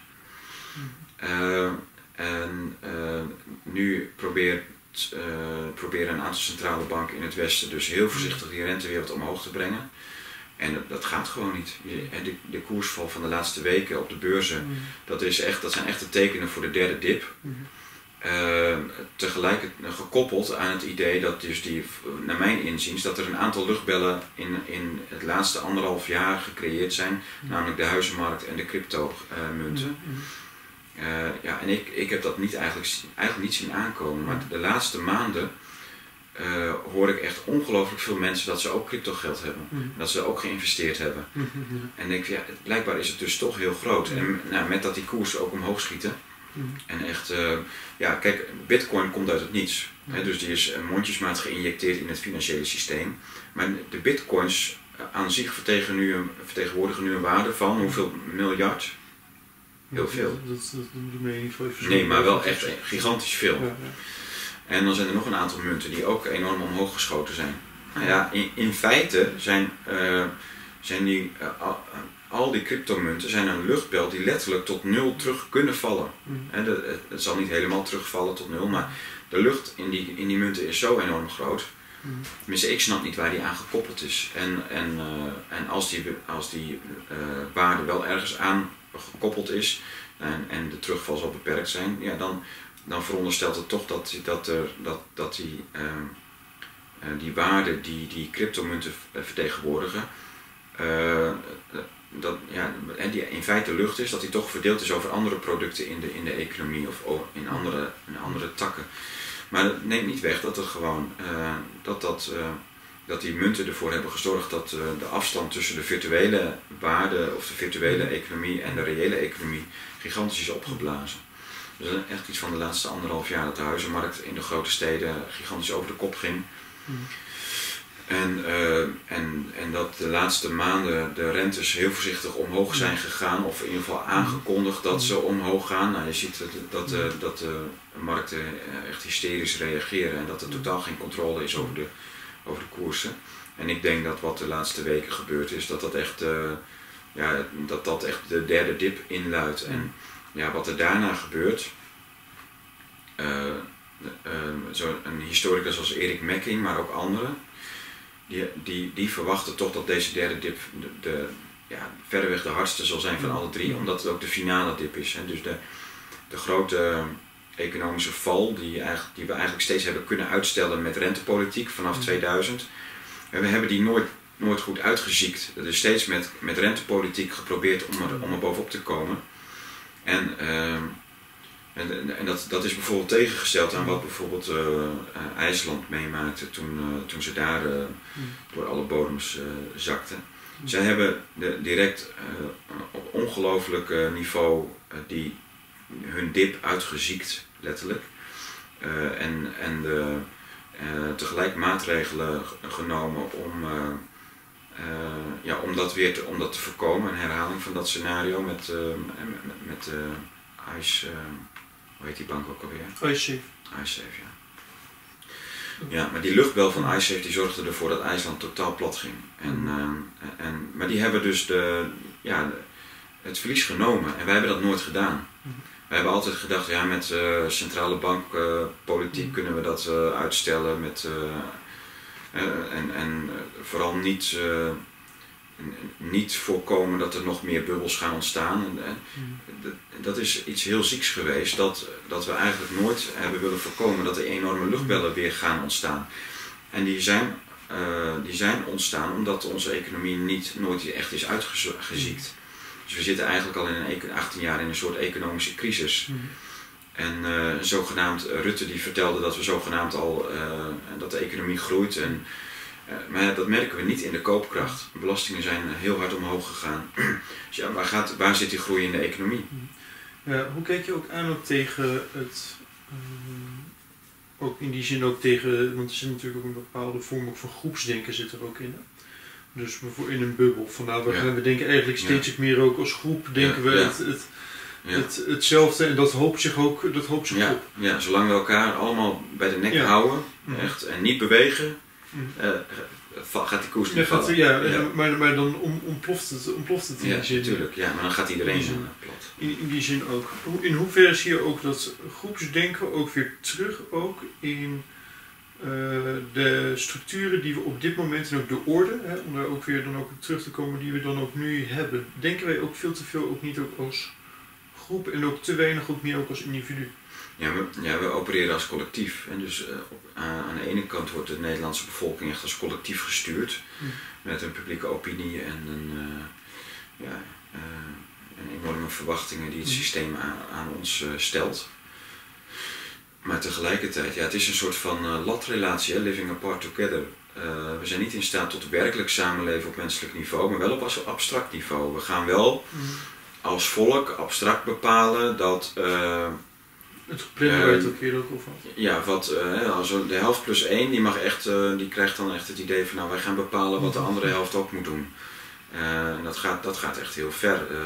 Uh, en uh, nu probeert, uh, proberen een aantal centrale banken in het Westen dus heel voorzichtig die rente weer wat omhoog te brengen. En dat gaat gewoon niet. De, de koersval van de laatste weken op de beurzen, mm. dat, is echt, dat zijn echte tekenen voor de derde dip. Mm. Uh, tegelijk gekoppeld aan het idee dat dus die, naar mijn inziens, dat er een aantal luchtbellen in, in het laatste anderhalf jaar gecreëerd zijn, mm. namelijk de huizenmarkt en de crypto-munten. Uh, mm. uh, ja, en ik, ik heb dat niet eigenlijk, eigenlijk niet zien aankomen, maar de laatste maanden Uh, hoor ik echt ongelooflijk veel mensen dat ze ook crypto geld hebben. Mm. Dat ze ook geïnvesteerd hebben. Mm -hmm. En denk ik, ja, blijkbaar is het dus toch heel groot. Mm. En nou, met dat die koersen ook omhoog schieten. Mm. En echt, uh, ja kijk, Bitcoin komt uit het niets. Mm. Hè, dus die is mondjesmaat geïnjecteerd in het financiële systeem. Maar de Bitcoins aan zich vertegenwoordigen nu een waarde van hoeveel miljard? Heel veel.
Dat, dat, dat doe me niet voor
Nee, maar wel echt gigantisch veel. Ja, ja. En dan zijn er nog een aantal munten die ook enorm omhoog geschoten zijn. Nou ja, in, in feite zijn, uh, zijn die, uh, al, al die cryptomunten zijn een luchtbel die letterlijk tot nul terug kunnen vallen. Mm. He, de, het, het zal niet helemaal terugvallen tot nul, maar de lucht in die, in die munten is zo enorm groot. Mm. Tenminste, ik snap niet waar die aan gekoppeld is. En, en, uh, en als die, als die uh, waarde wel ergens aan gekoppeld is en, en de terugval zal beperkt zijn, ja, dan... dan veronderstelt het toch dat, dat, er, dat, dat die, uh, uh, die waarden die die cryptomunten vertegenwoordigen, uh, dat, ja, en die in feite lucht is, dat die toch verdeeld is over andere producten in de, in de economie of in andere, in andere takken. Maar dat neemt niet weg dat, er gewoon, uh, dat, dat, uh, dat die munten ervoor hebben gezorgd dat uh, de afstand tussen de virtuele waarde of de virtuele economie en de reële economie gigantisch is opgeblazen. Dus echt iets van de laatste anderhalf jaar dat de huizenmarkt in de grote steden gigantisch over de kop ging. Mm. En, uh, en, en dat de laatste maanden de rentes heel voorzichtig omhoog zijn gegaan, of in ieder geval aangekondigd dat ze omhoog gaan. Nou, je ziet dat, dat, uh, dat de markten echt hysterisch reageren en dat er totaal geen controle is over de, over de koersen. En ik denk dat wat de laatste weken gebeurd is, dat dat echt, uh, ja, dat, dat echt de derde dip inluidt. En, ja, wat er daarna gebeurt, uh, uh, zo een historicus als Erik Mecking, maar ook anderen, die, die, die verwachten toch dat deze derde dip de, de, ja, verreweg de hardste zal zijn van alle drie, omdat het ook de finale dip is. Hè. Dus de, de grote economische val die, eigenlijk, die we eigenlijk steeds hebben kunnen uitstellen met rentepolitiek vanaf tweeduizend, en we hebben die nooit, nooit goed uitgeziekt. Dat is steeds met, met rentepolitiek geprobeerd om er, om er bovenop te komen. En, uh, en, en dat, dat is bijvoorbeeld tegengesteld aan wat bijvoorbeeld uh, uh, IJsland meemaakte toen, uh, toen ze daar uh, door alle bodems uh, zakten. Zij hebben de, direct uh, op ongelooflijk uh, niveau uh, die, hun dip uitgeziekt, letterlijk. Uh, en en de, uh, tegelijk maatregelen genomen om... Uh, Uh, ja, om dat weer te, om dat te voorkomen, een herhaling van dat scenario met, uh, met, met uh, ICE, uh, hoe heet die bank ook alweer?
IceSafe.
IceSafe, ja. Ja, maar die luchtbel van IceSafe die zorgde ervoor dat IJsland totaal plat ging. En, uh, en, maar die hebben dus de, ja, de, het verlies genomen en wij hebben dat nooit gedaan. We hebben altijd gedacht, ja, met uh, centrale bankpolitiek uh, kunnen we dat uh, uitstellen met... Uh, Uh, en, en uh, vooral niet, uh, niet voorkomen dat er nog meer bubbels gaan ontstaan. En, uh, mm. Dat is iets heel zieks geweest, dat, dat we eigenlijk nooit hebben willen voorkomen dat er enorme luchtbellen weer gaan ontstaan. En die zijn, uh, die zijn ontstaan omdat onze economie niet nooit echt is uitgeziekt. Dus we zitten eigenlijk al in een, achttien jaar in een soort economische crisis. Mm. En uh, zogenaamd, Rutte die vertelde dat we zogenaamd al, uh, dat de economie groeit. En, uh, maar dat merken we niet in de koopkracht. De belastingen zijn heel hard omhoog gegaan. Dus ja, waar, gaat, waar zit die groei in de economie?
Ja, hoe kijk je ook aan ook tegen het, um, ook in die zin ook tegen, want er zit natuurlijk ook een bepaalde vorm ook van groepsdenken zit er ook in. Hè? Dus in een bubbel. Van, nou, we, ja. we denken eigenlijk steeds ja. meer ook als groep, denken ja. we het... het Ja. Het, hetzelfde en dat hoopt zich ook dat hoopt zich
ja,
op.
Ja, zolang we elkaar allemaal bij de nek ja. houden mm. echt, en niet bewegen, mm. uh, gaat die koers niet ja, vallen.
Ja, ja. Maar, maar dan om, ontploft het, ontploft het in
ja,
die zin.
Natuurlijk, ja, maar dan gaat iedereen zo plat.
In, in die zin ook. In hoeverre zie je ook dat groepsdenken ook weer terug ook in uh, de structuren die we op dit moment en ook de orde, hè, om daar ook weer dan ook op terug te komen, die we dan ook nu hebben, denken wij ook veel te veel ook niet ook als groep en ook te weinig ook meer ook als individu.
Ja, we, ja, we opereren als collectief. En dus uh, op, uh, aan de ene kant wordt de Nederlandse bevolking echt als collectief gestuurd. Mm. Met een publieke opinie en een, uh, ja, uh, en enorme verwachtingen die het systeem aan, aan ons uh, stelt. Maar tegelijkertijd, ja, het is een soort van uh, latrelatie, hè, living apart together. Uh, we zijn niet in staat tot werkelijk samenleven op menselijk niveau, maar wel op abstract niveau. We gaan wel mm. als volk abstract bepalen dat... Uh,
Het geplande werd ook hier ook over.
Ja, wat, uh, als de helft plus één, die, mag echt, uh, die krijgt dan echt het idee van nou wij gaan bepalen wat de andere helft ook moet doen. Uh, dat, gaat, dat gaat echt heel ver. Uh,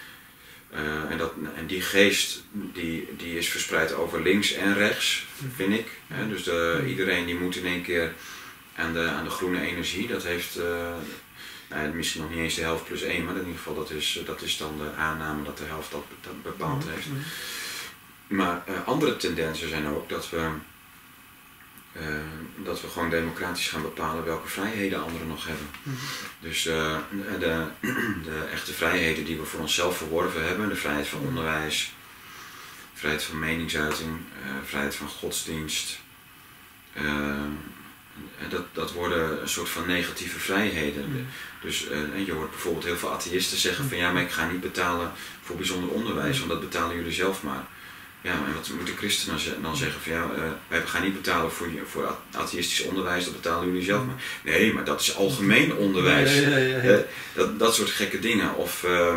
uh, en, dat, en die geest die, die is verspreid over links en rechts, vind ik. Uh, dus de, iedereen die moet in één keer aan de, aan de groene energie. Dat heeft uh, nou, misschien nog niet eens de helft plus één, maar in ieder geval dat is, dat is dan de aanname dat de helft dat, dat bepaald heeft. Maar uh, andere tendensen zijn ook dat we, uh, dat we gewoon democratisch gaan bepalen welke vrijheden anderen nog hebben. Mm-hmm. Dus uh, de, de echte vrijheden die we voor onszelf verworven hebben, de vrijheid van onderwijs, vrijheid van meningsuiting, uh, vrijheid van godsdienst, uh, dat, dat worden een soort van negatieve vrijheden. Mm-hmm. Dus uh, je hoort bijvoorbeeld heel veel atheïsten zeggen van ja, maar ik ga niet betalen voor bijzonder onderwijs, want dat betalen jullie zelf maar. Ja, en wat moeten christenen dan zeggen van ja, uh, wij gaan niet betalen voor, voor atheïstisch onderwijs, dat betalen jullie zelf maar. Nee, maar dat is algemeen onderwijs. Ja, ja, ja, ja. Uh, dat, dat soort gekke dingen. Of uh,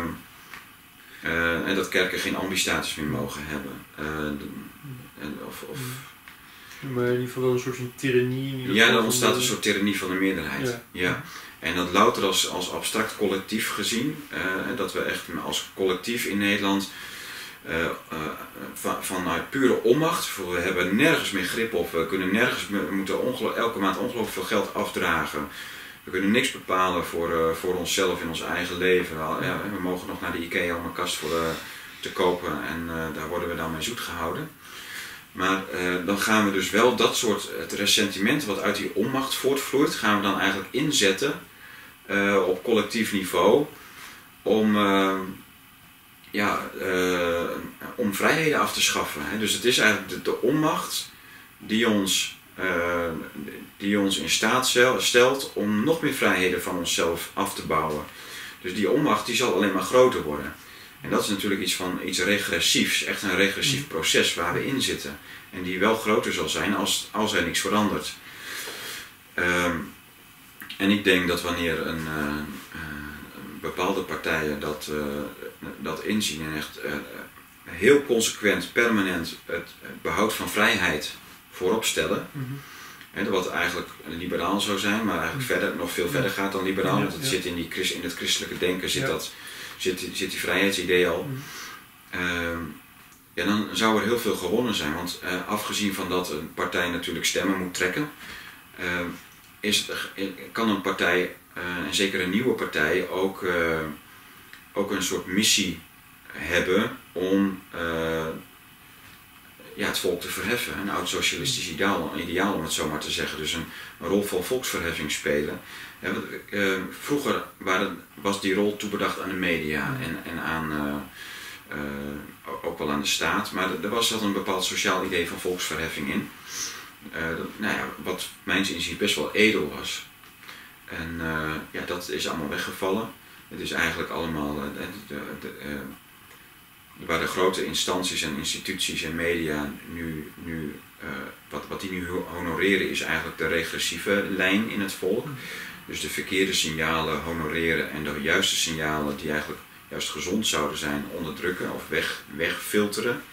uh, en dat kerken geen ambistatus meer mogen hebben. Uh, en, of, of,
maar in ieder geval wel een soort van tirannie.
Ja, dan ontstaat een soort tirannie van de meerderheid. Ja. Ja. En dat louter als, als abstract collectief gezien, uh, dat we echt als collectief in Nederland Uh, uh, van, vanuit pure onmacht, we hebben nergens meer grip op, we kunnen nergens meer, we moeten elke maand ongelooflijk veel geld afdragen. We kunnen niks bepalen voor, uh, voor onszelf in ons eigen leven. Ja, we mogen nog naar de IKEA om een kast voor, uh, te kopen en uh, daar worden we dan mee zoet gehouden. Maar uh, dan gaan we dus wel dat soort, het ressentiment wat uit die onmacht voortvloeit, gaan we dan eigenlijk inzetten uh, op collectief niveau om... Uh, Ja, uh, om vrijheden af te schaffen. Hè. Dus het is eigenlijk de, de onmacht die ons, uh, die ons in staat stelt om nog meer vrijheden van onszelf af te bouwen. Dus die onmacht die zal alleen maar groter worden. En dat is natuurlijk iets van iets regressiefs, echt een regressief proces waar we in zitten. En die wel groter zal zijn als, als er niks verandert. Um, en ik denk dat wanneer een... Uh, bepaalde partijen dat, uh, dat inzien en echt uh, heel consequent, permanent het behoud van vrijheid voorop stellen. Mm-hmm. En wat eigenlijk liberaal zou zijn, maar eigenlijk mm-hmm. verder, nog veel verder gaat dan liberaal. Ja, want het ja. zit in, die, in het christelijke denken zit, ja. dat, zit, zit die vrijheidsidee al. Mm-hmm. Uh, ja, dan zou er heel veel gewonnen zijn. Want uh, afgezien van dat een partij natuurlijk stemmen moet trekken, uh, is het, kan een partij... Uh, en zeker een nieuwe partij ook, uh, ook een soort missie hebben om uh, ja, het volk te verheffen. Een oud socialistisch ideaal, ideaal om het zo maar te zeggen. Dus een, een rol van volksverheffing spelen. Ja, uh, vroeger waren, was die rol toebedacht aan de media en, en aan, uh, uh, ook wel aan de staat. Maar er was wel een bepaald sociaal idee van volksverheffing in. Uh, dat, nou ja, wat mijns inziens best wel edel was. En uh, ja, dat is allemaal weggevallen. Het is eigenlijk allemaal, uh, de, de, de, uh, waar de grote instanties en instituties en media nu, nu uh, wat, wat die nu honoreren is eigenlijk de regressieve lijn in het volk. Dus de verkeerde signalen honoreren en de juiste signalen die eigenlijk juist gezond zouden zijn onderdrukken of weg, wegfilteren.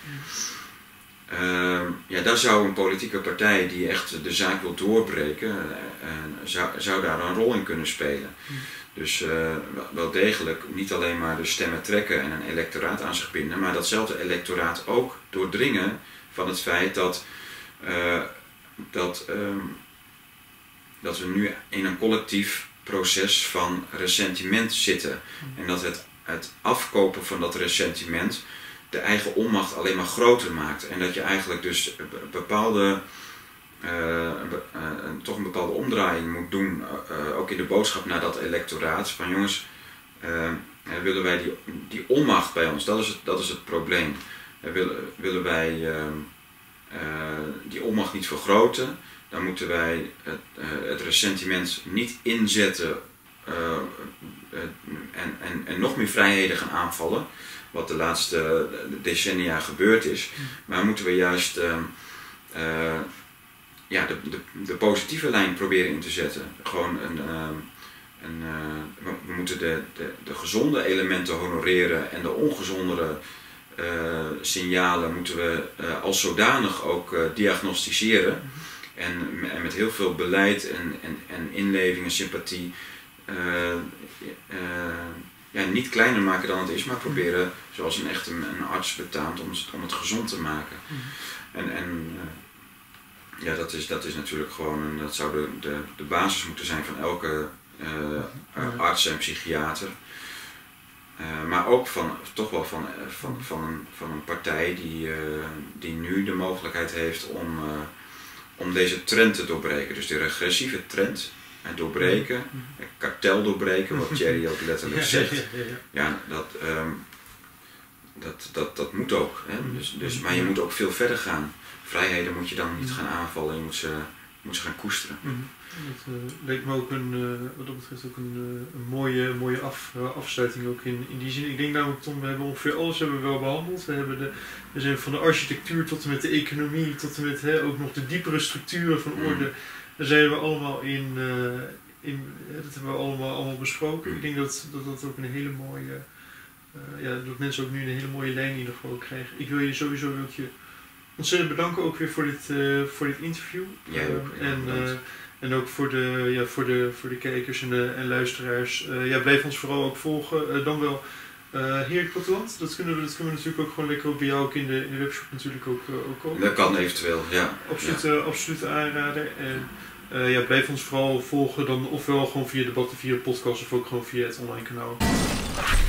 Uh, ja, daar zou een politieke partij die echt de zaak wil doorbreken, uh, zou, zou daar een rol in kunnen spelen. Mm. Dus uh, wel degelijk niet alleen maar de stemmen trekken en een electoraat aan zich binden, maar datzelfde electoraat ook doordringen van het feit dat, uh, dat, um, dat we nu in een collectief proces van ressentiment zitten. Mm. En dat het, het afkopen van dat ressentiment de eigen onmacht alleen maar groter maakt. En dat je eigenlijk dus bepaalde uh, een, uh, een, toch een bepaalde omdraaiing moet doen, uh, ook in de boodschap naar dat electoraat. Van jongens, uh, willen wij die, die onmacht bij ons, dat is het, dat is het probleem. Uh, willen, willen wij uh, uh, die onmacht niet vergroten, dan moeten wij het, uh, het ressentiment niet inzetten uh, uh, en, en, en nog meer vrijheden gaan aanvallen, wat de laatste decennia gebeurd is. Maar moeten we juist uh, uh, ja, de, de, de positieve lijn proberen in te zetten. Gewoon een, uh, een, uh, we moeten de, de, de gezonde elementen honoreren en de ongezondere uh, signalen moeten we uh, als zodanig ook uh, diagnosticeren. En, en met heel veel beleid en, en, en inleving en sympathie uh, uh, ja, niet kleiner maken dan het is, maar proberen zoals een echte een arts betaamt om het, om het gezond te maken. En, en uh, ja, dat is, dat is natuurlijk gewoon, een, dat zou de, de, de basis moeten zijn van elke uh, uh, arts en psychiater. Uh, maar ook van, toch wel van, van, van, een, van een partij die, uh, die nu de mogelijkheid heeft om, uh, om deze trend te doorbreken. Dus de regressieve trend en doorbreken, kartel doorbreken, wat Thierry ook letterlijk zegt. Ja, ja, ja, ja. ja dat, um, dat, dat, dat moet ook. Hè? Dus, dus, maar je moet ook veel verder gaan. Vrijheden moet je dan niet gaan aanvallen, je moet ze, je moet ze gaan koesteren.
Dat uh, leek me ook een, uh, wat dat betreft ook een, uh, een mooie, mooie af, uh, afsluiting ook in, in die zin. Ik denk namelijk, Tom, we hebben ongeveer alles hebben we wel behandeld. We, hebben de, we zijn van de architectuur tot en met de economie, tot en met hè, ook nog de diepere structuren van orde. Mm. Daar zijn we allemaal in, uh, in uh, dat hebben we allemaal, allemaal besproken. Ik denk dat, dat dat ook een hele mooie, uh, ja, dat mensen ook nu een hele mooie lijn in ieder geval krijgen. Ik wil je sowieso wil ik je ontzettend bedanken ook weer voor dit, uh, voor dit interview.
Ja, ook, ja,
en, uh, en ook voor de, ja, voor de, voor de kijkers en, de, en luisteraars. Uh, ja, blijf ons vooral ook volgen. Uh, dan wel uh, Heerlijk Platteland. Dat kunnen, we, dat kunnen we natuurlijk ook gewoon lekker ook bij jou ook in de, in de webshop natuurlijk ook, uh, ook kopen.
Dat kan eventueel, ja.
Absoluut,
ja.
Uh, absoluut aanraden. En uh, ja, blijf ons vooral volgen dan ofwel gewoon via debatten, via podcast of ook gewoon via het online kanaal.